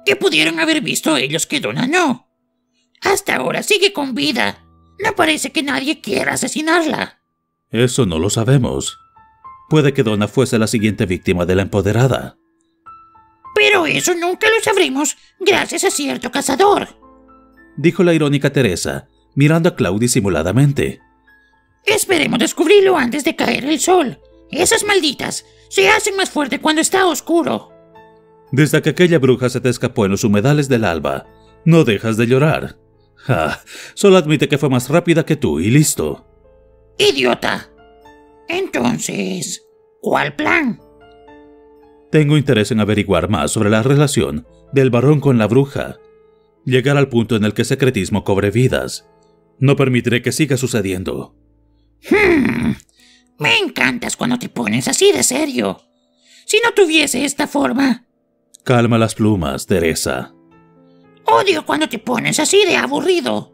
¿Qué pudieron haber visto ellos que Donna no? Hasta ahora sigue con vida. No parece que nadie quiera asesinarla. Eso no lo sabemos. Puede que Donna fuese la siguiente víctima de la empoderada. Pero eso nunca lo sabremos gracias a cierto cazador, dijo la irónica Teresa, mirando a Cloud disimuladamente. Esperemos descubrirlo antes de caer el sol. Esas malditas se hacen más fuertes cuando está oscuro. Desde que aquella bruja se te escapó en los humedales del alba, no dejas de llorar. Ja, solo admite que fue más rápida que tú y listo. ¡Idiota! Entonces, ¿cuál plan? Tengo interés en averiguar más sobre la relación del varón con la bruja. Llegar al punto en el que el secretismo cobre vidas. No permitiré que siga sucediendo. Hmm, me encantas cuando te pones así de serio. Si no tuviese esta forma... Calma las plumas, Teresa. Odio cuando te pones así de aburrido.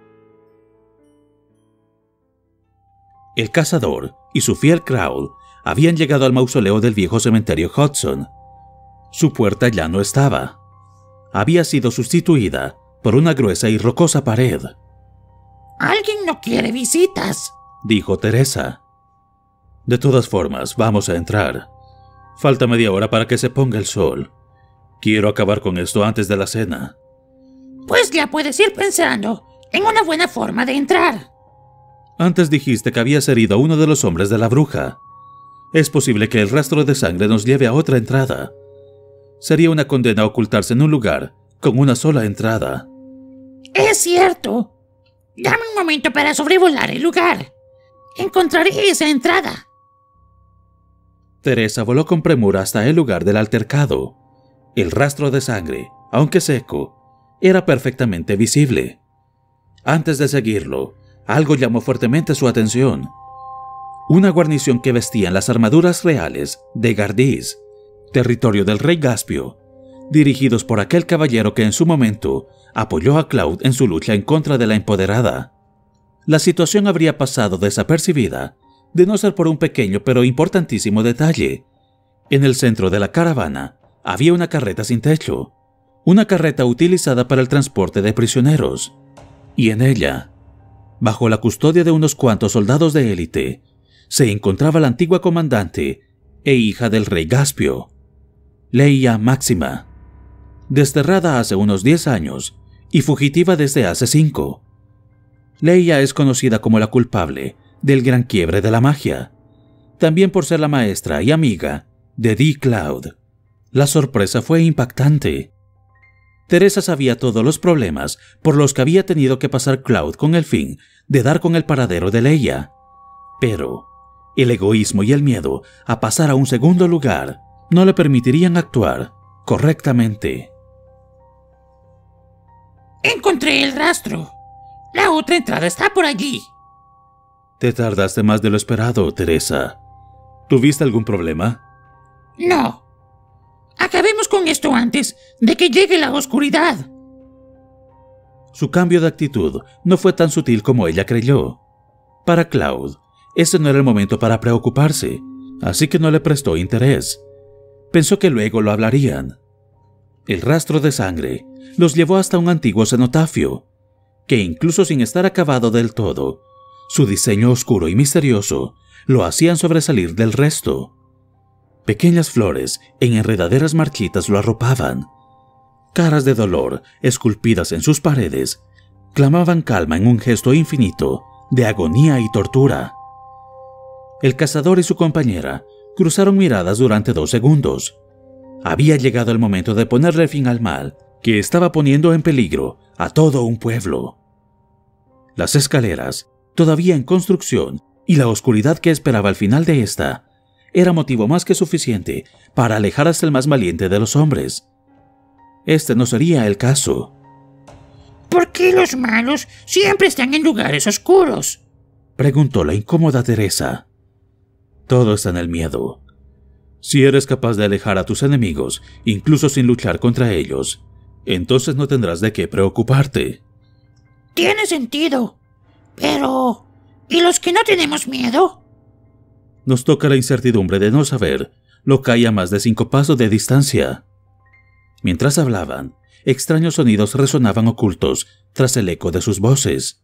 El cazador y su fiel Cloud habían llegado al mausoleo del viejo cementerio Hudson. Su puerta ya no estaba. Había sido sustituida por una gruesa y rocosa pared. ¿Alguien no quiere visitas?, dijo Teresa. De todas formas, vamos a entrar. Falta media hora para que se ponga el sol. Quiero acabar con esto antes de la cena. Pues ya puedes ir pensando en una buena forma de entrar. Antes dijiste que habías herido a uno de los hombres de la bruja. Es posible que el rastro de sangre nos lleve a otra entrada. Sería una condena ocultarse en un lugar con una sola entrada. Es cierto. Dame un momento para sobrevolar el lugar. Encontraré esa entrada. Teresa voló con premura hasta el lugar del altercado. El rastro de sangre, aunque seco, era perfectamente visible. Antes de seguirlo, algo llamó fuertemente su atención. Una guarnición que vestían las armaduras reales de Gardís, territorio del rey Gaspio, dirigidos por aquel caballero que en su momento apoyó a Cloud en su lucha en contra de la empoderada. La situación habría pasado desapercibida, de no ser por un pequeño pero importantísimo detalle. En el centro de la caravana había una carreta sin techo, una carreta utilizada para el transporte de prisioneros, y en ella, bajo la custodia de unos cuantos soldados de élite, se encontraba la antigua comandante e hija del rey Gaspio, Leia Máxima, desterrada hace unos diez años y fugitiva desde hace cinco. Leia es conocida como la culpable del gran quiebre de la magia, también por ser la maestra y amiga de D. Cloud. La sorpresa fue impactante. Teresa sabía todos los problemas por los que había tenido que pasar Cloud con el fin de dar con el paradero de Leia, pero el egoísmo y el miedo a pasar a un segundo lugar no le permitirían actuar correctamente. Encontré el rastro. La otra entrada está por allí. Te tardaste más de lo esperado, Teresa. ¿Tuviste algún problema? No. Acabemos con esto antes de que llegue la oscuridad. Su cambio de actitud no fue tan sutil como ella creyó. Para Cloud, ese no era el momento para preocuparse, así que no le prestó interés. Pensó que luego lo hablarían. El rastro de sangre los llevó hasta un antiguo cenotafio, que incluso sin estar acabado del todo, su diseño oscuro y misterioso lo hacían sobresalir del resto. Pequeñas flores en enredaderas marchitas lo arropaban. Caras de dolor, esculpidas en sus paredes, clamaban calma en un gesto infinito de agonía y tortura. El cazador y su compañera cruzaron miradas durante dos segundos. Había llegado el momento de ponerle fin al mal que estaba poniendo en peligro a todo un pueblo. Las escaleras, todavía en construcción, y la oscuridad que esperaba al final de esta, era motivo más que suficiente para alejar hasta el más valiente de los hombres. Este no sería el caso. ¿Por qué los malos siempre están en lugares oscuros?, preguntó la incómoda Teresa. Todo está en el miedo. Si eres capaz de alejar a tus enemigos, incluso sin luchar contra ellos, entonces no tendrás de qué preocuparte. Tiene sentido. Pero, ¿y los que no tenemos miedo? Nos toca la incertidumbre de no saber lo que hay a más de cinco pasos de distancia. Mientras hablaban, extraños sonidos resonaban ocultos tras el eco de sus voces.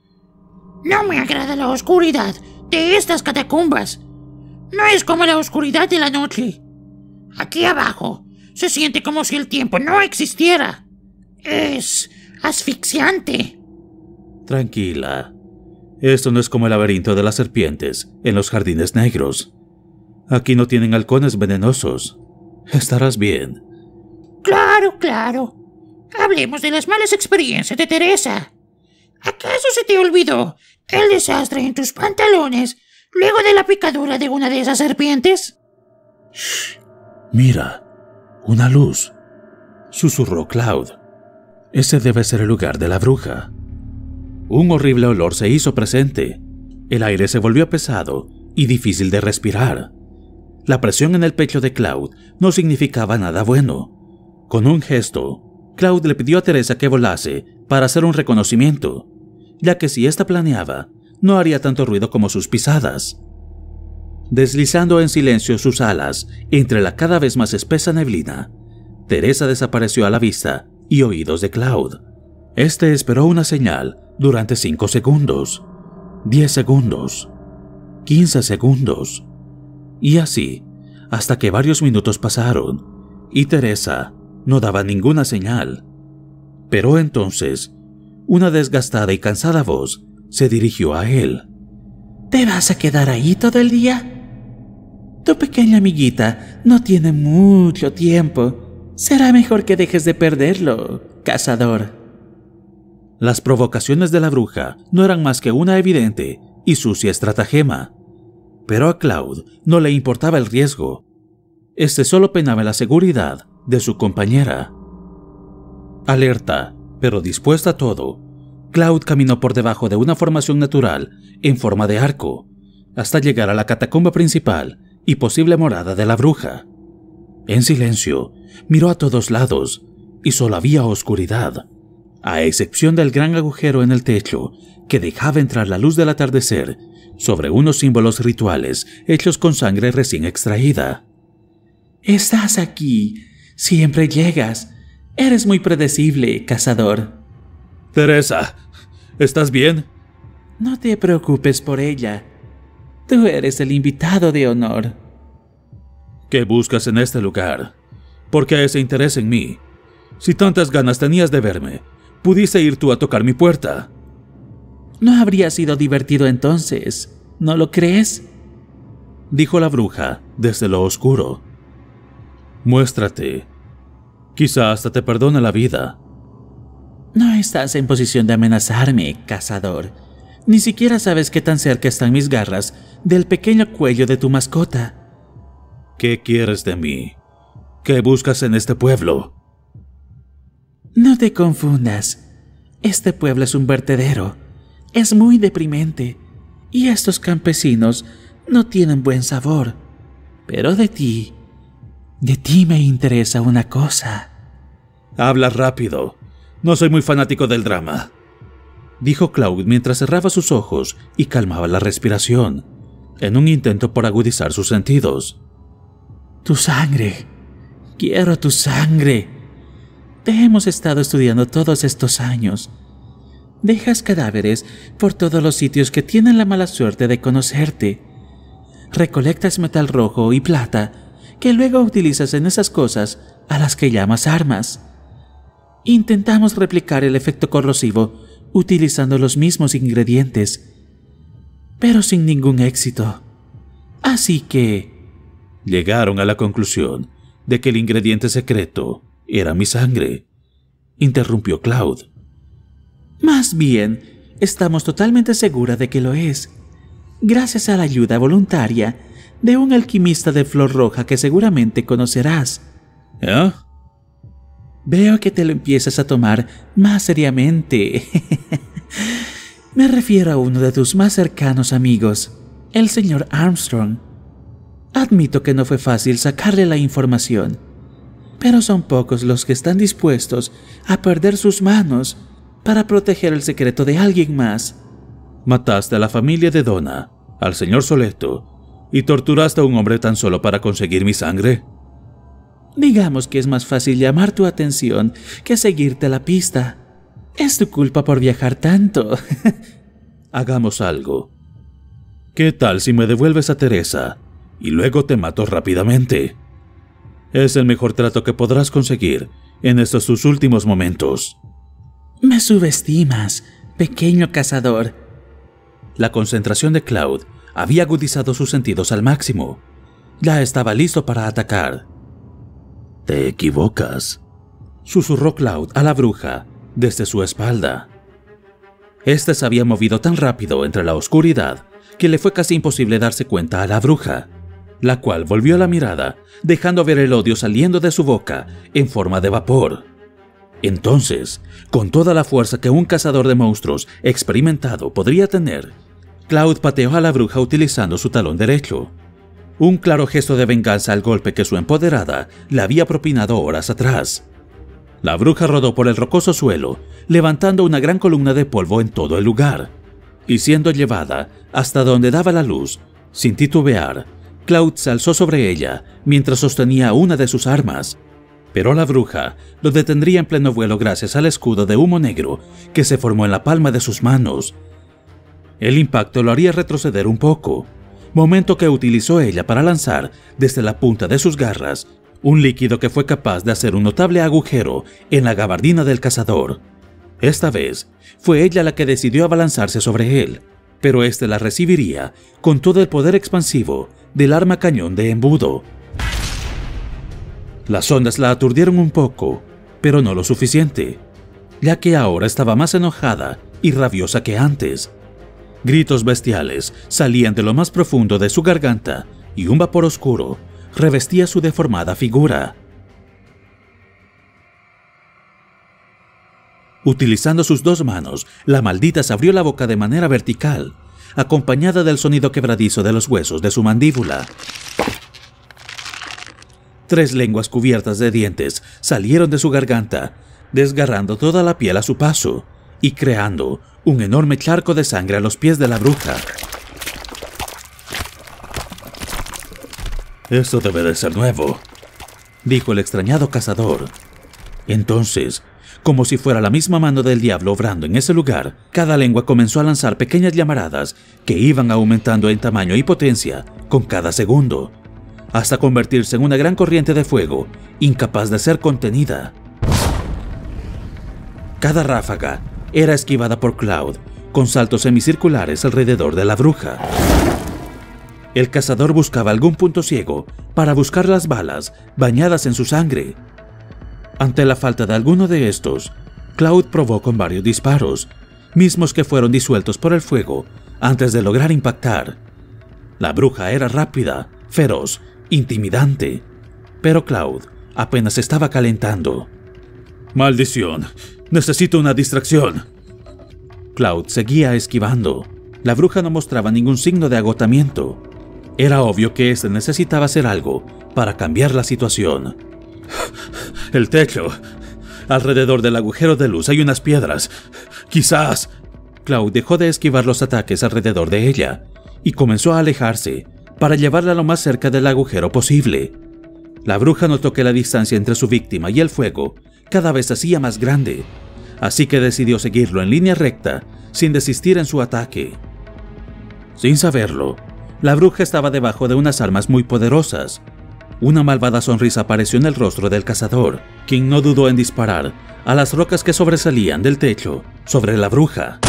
No me agrada la oscuridad de estas catacumbas. No es como la oscuridad de la noche. Aquí abajo se siente como si el tiempo no existiera. Es asfixiante. Tranquila. Esto no es como el laberinto de las serpientes en los jardines negros. Aquí no tienen halcones venenosos. Estarás bien. Claro, claro. Hablemos de las malas experiencias de Teresa. ¿Acaso se te olvidó el desastre en tus pantalones luego de la picadura de una de esas serpientes? Shh. Mira, una luz, susurró Cloud. Ese debe ser el lugar de la bruja. Un horrible olor se hizo presente. El aire se volvió pesado y difícil de respirar. La presión en el pecho de Cloud no significaba nada bueno. Con un gesto, Cloud le pidió a Teresa que volase para hacer un reconocimiento, ya que si ésta planeaba, no haría tanto ruido como sus pisadas. Deslizando en silencio sus alas entre la cada vez más espesa neblina, Teresa desapareció a la vista y oídos de Cloud. Este esperó una señal durante cinco segundos, diez segundos, quince segundos, y así hasta que varios minutos pasaron y Teresa no daba ninguna señal. Pero entonces, una desgastada y cansada voz se dirigió a él. ¿Te vas a quedar ahí todo el día? Tu pequeña amiguita no tiene mucho tiempo. Será mejor que dejes de perderlo, cazador. Las provocaciones de la bruja no eran más que una evidente y sucia estratagema. Pero a Cloud no le importaba el riesgo. Este solo penaba la seguridad de su compañera. Alerta, pero dispuesta a todo, Cloud caminó por debajo de una formación natural en forma de arco, hasta llegar a la catacumba principal y posible morada de la bruja. En silencio, miró a todos lados y solo había oscuridad, a excepción del gran agujero en el techo que dejaba entrar la luz del atardecer sobre unos símbolos rituales hechos con sangre recién extraída. Estás aquí. Siempre llegas. Eres muy predecible, cazador. Teresa, ¿estás bien? No te preocupes por ella. Tú eres el invitado de honor. ¿Qué buscas en este lugar? ¿Por qué ese interés en mí? Si tantas ganas tenías de verme, pudiste ir tú a tocar mi puerta. No habría sido divertido entonces, ¿no lo crees? Dijo la bruja desde lo oscuro. Muéstrate. Quizá hasta te perdone la vida. No estás en posición de amenazarme, cazador. Ni siquiera sabes qué tan cerca están mis garras del pequeño cuello de tu mascota. ¿Qué quieres de mí? ¿Qué buscas en este pueblo? No te confundas. Este pueblo es un vertedero. Es muy deprimente. Y estos campesinos no tienen buen sabor. Pero de ti, de ti me interesa una cosa. Habla rápido. No soy muy fanático del drama, dijo Cloud mientras cerraba sus ojos y calmaba la respiración, en un intento por agudizar sus sentidos. Tu sangre. Quiero tu sangre. Te hemos estado estudiando todos estos años. Dejas cadáveres por todos los sitios que tienen la mala suerte de conocerte. Recolectas metal rojo y plata que luego utilizas en esas cosas a las que llamas armas. Intentamos replicar el efecto corrosivo utilizando los mismos ingredientes, pero sin ningún éxito. Así que llegaron a la conclusión de que el ingrediente secreto era mi sangre, interrumpió Cloud. Más bien, estamos totalmente seguras de que lo es, gracias a la ayuda voluntaria de un alquimista de flor roja que seguramente conocerás. ¿Eh? Veo que te lo empiezas a tomar más seriamente. Me refiero a uno de tus más cercanos amigos, el señor Armstrong. Admito que no fue fácil sacarle la información, pero son pocos los que están dispuestos a perder sus manos para proteger el secreto de alguien más. Mataste a la familia de Donna, al señor Soleto, y torturaste a un hombre tan solo para conseguir mi sangre. Digamos que es más fácil llamar tu atención que seguirte la pista. Es tu culpa por viajar tanto. Hagamos algo. ¿Qué tal si me devuelves a Teresa y luego te mato rápidamente? Es el mejor trato que podrás conseguir en estos tus últimos momentos. Me subestimas, pequeño cazador. La concentración de Cloud había agudizado sus sentidos al máximo. Ya estaba listo para atacar. «Te equivocas», susurró Cloud a la bruja desde su espalda. Este se había movido tan rápido entre la oscuridad que le fue casi imposible darse cuenta a la bruja, la cual volvió la mirada, dejando ver el odio saliendo de su boca en forma de vapor. Entonces, con toda la fuerza que un cazador de monstruos experimentado podría tener, Cloud pateó a la bruja utilizando su talón derecho. Un claro gesto de venganza al golpe que su empoderada le había propinado horas atrás. La bruja rodó por el rocoso suelo, levantando una gran columna de polvo en todo el lugar, y siendo llevada hasta donde daba la luz, sin titubear, Cloud se alzó sobre ella mientras sostenía una de sus armas, pero la bruja lo detendría en pleno vuelo gracias al escudo de humo negro que se formó en la palma de sus manos. El impacto lo haría retroceder un poco, momento que utilizó ella para lanzar desde la punta de sus garras un líquido que fue capaz de hacer un notable agujero en la gabardina del cazador. Esta vez fue ella la que decidió abalanzarse sobre él, pero éste la recibiría con todo el poder expansivo del arma cañón de embudo. Las ondas la aturdieron un poco, pero no lo suficiente, ya que ahora estaba más enojada y rabiosa que antes. Gritos bestiales salían de lo más profundo de su garganta y un vapor oscuro revestía su deformada figura. Utilizando sus dos manos, la maldita se abrió la boca de manera vertical, acompañada del sonido quebradizo de los huesos de su mandíbula. Tres lenguas cubiertas de dientes salieron de su garganta, desgarrando toda la piel a su paso y creando un enorme charco de sangre a los pies de la bruja. «Esto debe de ser nuevo», dijo el extrañado cazador. Entonces, como si fuera la misma mano del diablo obrando en ese lugar, cada lengua comenzó a lanzar pequeñas llamaradas que iban aumentando en tamaño y potencia con cada segundo, hasta convertirse en una gran corriente de fuego, incapaz de ser contenida. Cada ráfaga era esquivada por Cloud, con saltos semicirculares alrededor de la bruja. El cazador buscaba algún punto ciego para buscar las balas bañadas en su sangre. Ante la falta de alguno de estos, Cloud probó con varios disparos, mismos que fueron disueltos por el fuego antes de lograr impactar. La bruja era rápida, feroz, intimidante, pero Cloud apenas estaba calentando. «Maldición, necesito una distracción». Cloud seguía esquivando. La bruja no mostraba ningún signo de agotamiento. Era obvio que éste necesitaba hacer algo para cambiar la situación. «El techo. Alrededor del agujero de luz hay unas piedras. Quizás...» Cloud dejó de esquivar los ataques alrededor de ella y comenzó a alejarse para llevarla lo más cerca del agujero posible. La bruja notó que la distancia entre su víctima y el fuego cada vez se hacía más grande, así que decidió seguirlo en línea recta sin desistir en su ataque. Sin saberlo, la bruja estaba debajo de unas armas muy poderosas. Una malvada sonrisa apareció en el rostro del cazador, quien no dudó en disparar a las rocas que sobresalían del techo sobre la bruja.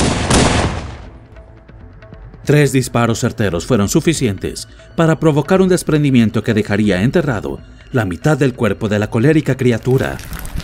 Tres disparos certeros fueron suficientes para provocar un desprendimiento que dejaría enterrado la mitad del cuerpo de la colérica criatura.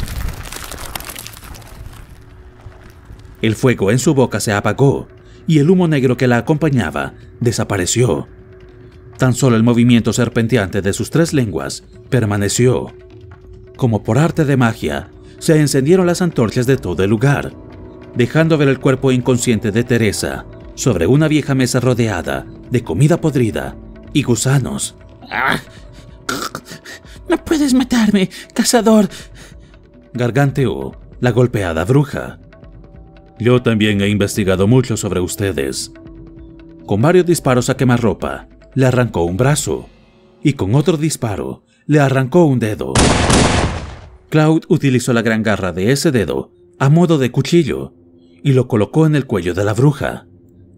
El fuego en su boca se apagó y el humo negro que la acompañaba desapareció. Tan solo el movimiento serpenteante de sus tres lenguas permaneció. Como por arte de magia, se encendieron las antorchas de todo el lugar, dejando ver el cuerpo inconsciente de Teresa sobre una vieja mesa rodeada de comida podrida y gusanos. Ah. ¡No puedes matarme, cazador! Garganteó la golpeada bruja. Yo también he investigado mucho sobre ustedes. Con varios disparos a quemarropa, le arrancó un brazo, y con otro disparo, le arrancó un dedo. Cloud utilizó la gran garra de ese dedo a modo de cuchillo y lo colocó en el cuello de la bruja.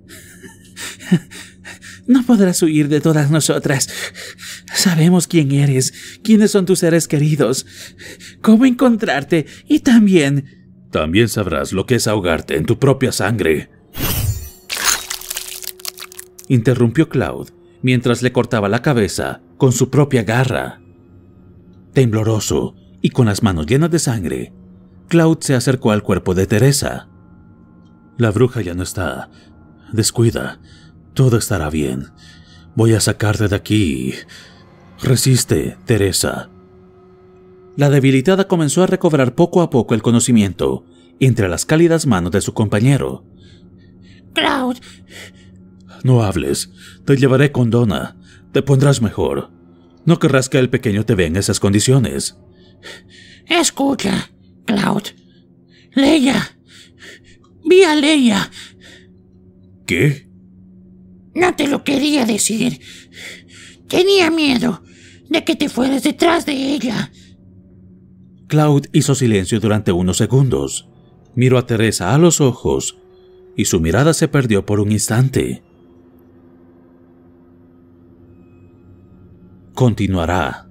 No podrás huir de todas nosotras. Sabemos quién eres, quiénes son tus seres queridos, cómo encontrarte y también... También sabrás lo que es ahogarte en tu propia sangre. Interrumpió Cloud mientras le cortaba la cabeza con su propia garra. Tembloroso y con las manos llenas de sangre, Cloud se acercó al cuerpo de Teresa. La bruja ya no está. Descuida. Todo estará bien. Voy a sacarte de aquí. Resiste, Teresa. La debilitada comenzó a recobrar poco a poco el conocimiento entre las cálidas manos de su compañero. Cloud. No hables. Te llevaré con Donna. Te pondrás mejor. No querrás que el pequeño te vea en esas condiciones. Escucha, Cloud. Leia. Vi a Leia. ¿Qué? No te lo quería decir. Tenía miedo de que te fueras detrás de ella. Cloud hizo silencio durante unos segundos. Miró a Teresa a los ojos y su mirada se perdió por un instante. Continuará.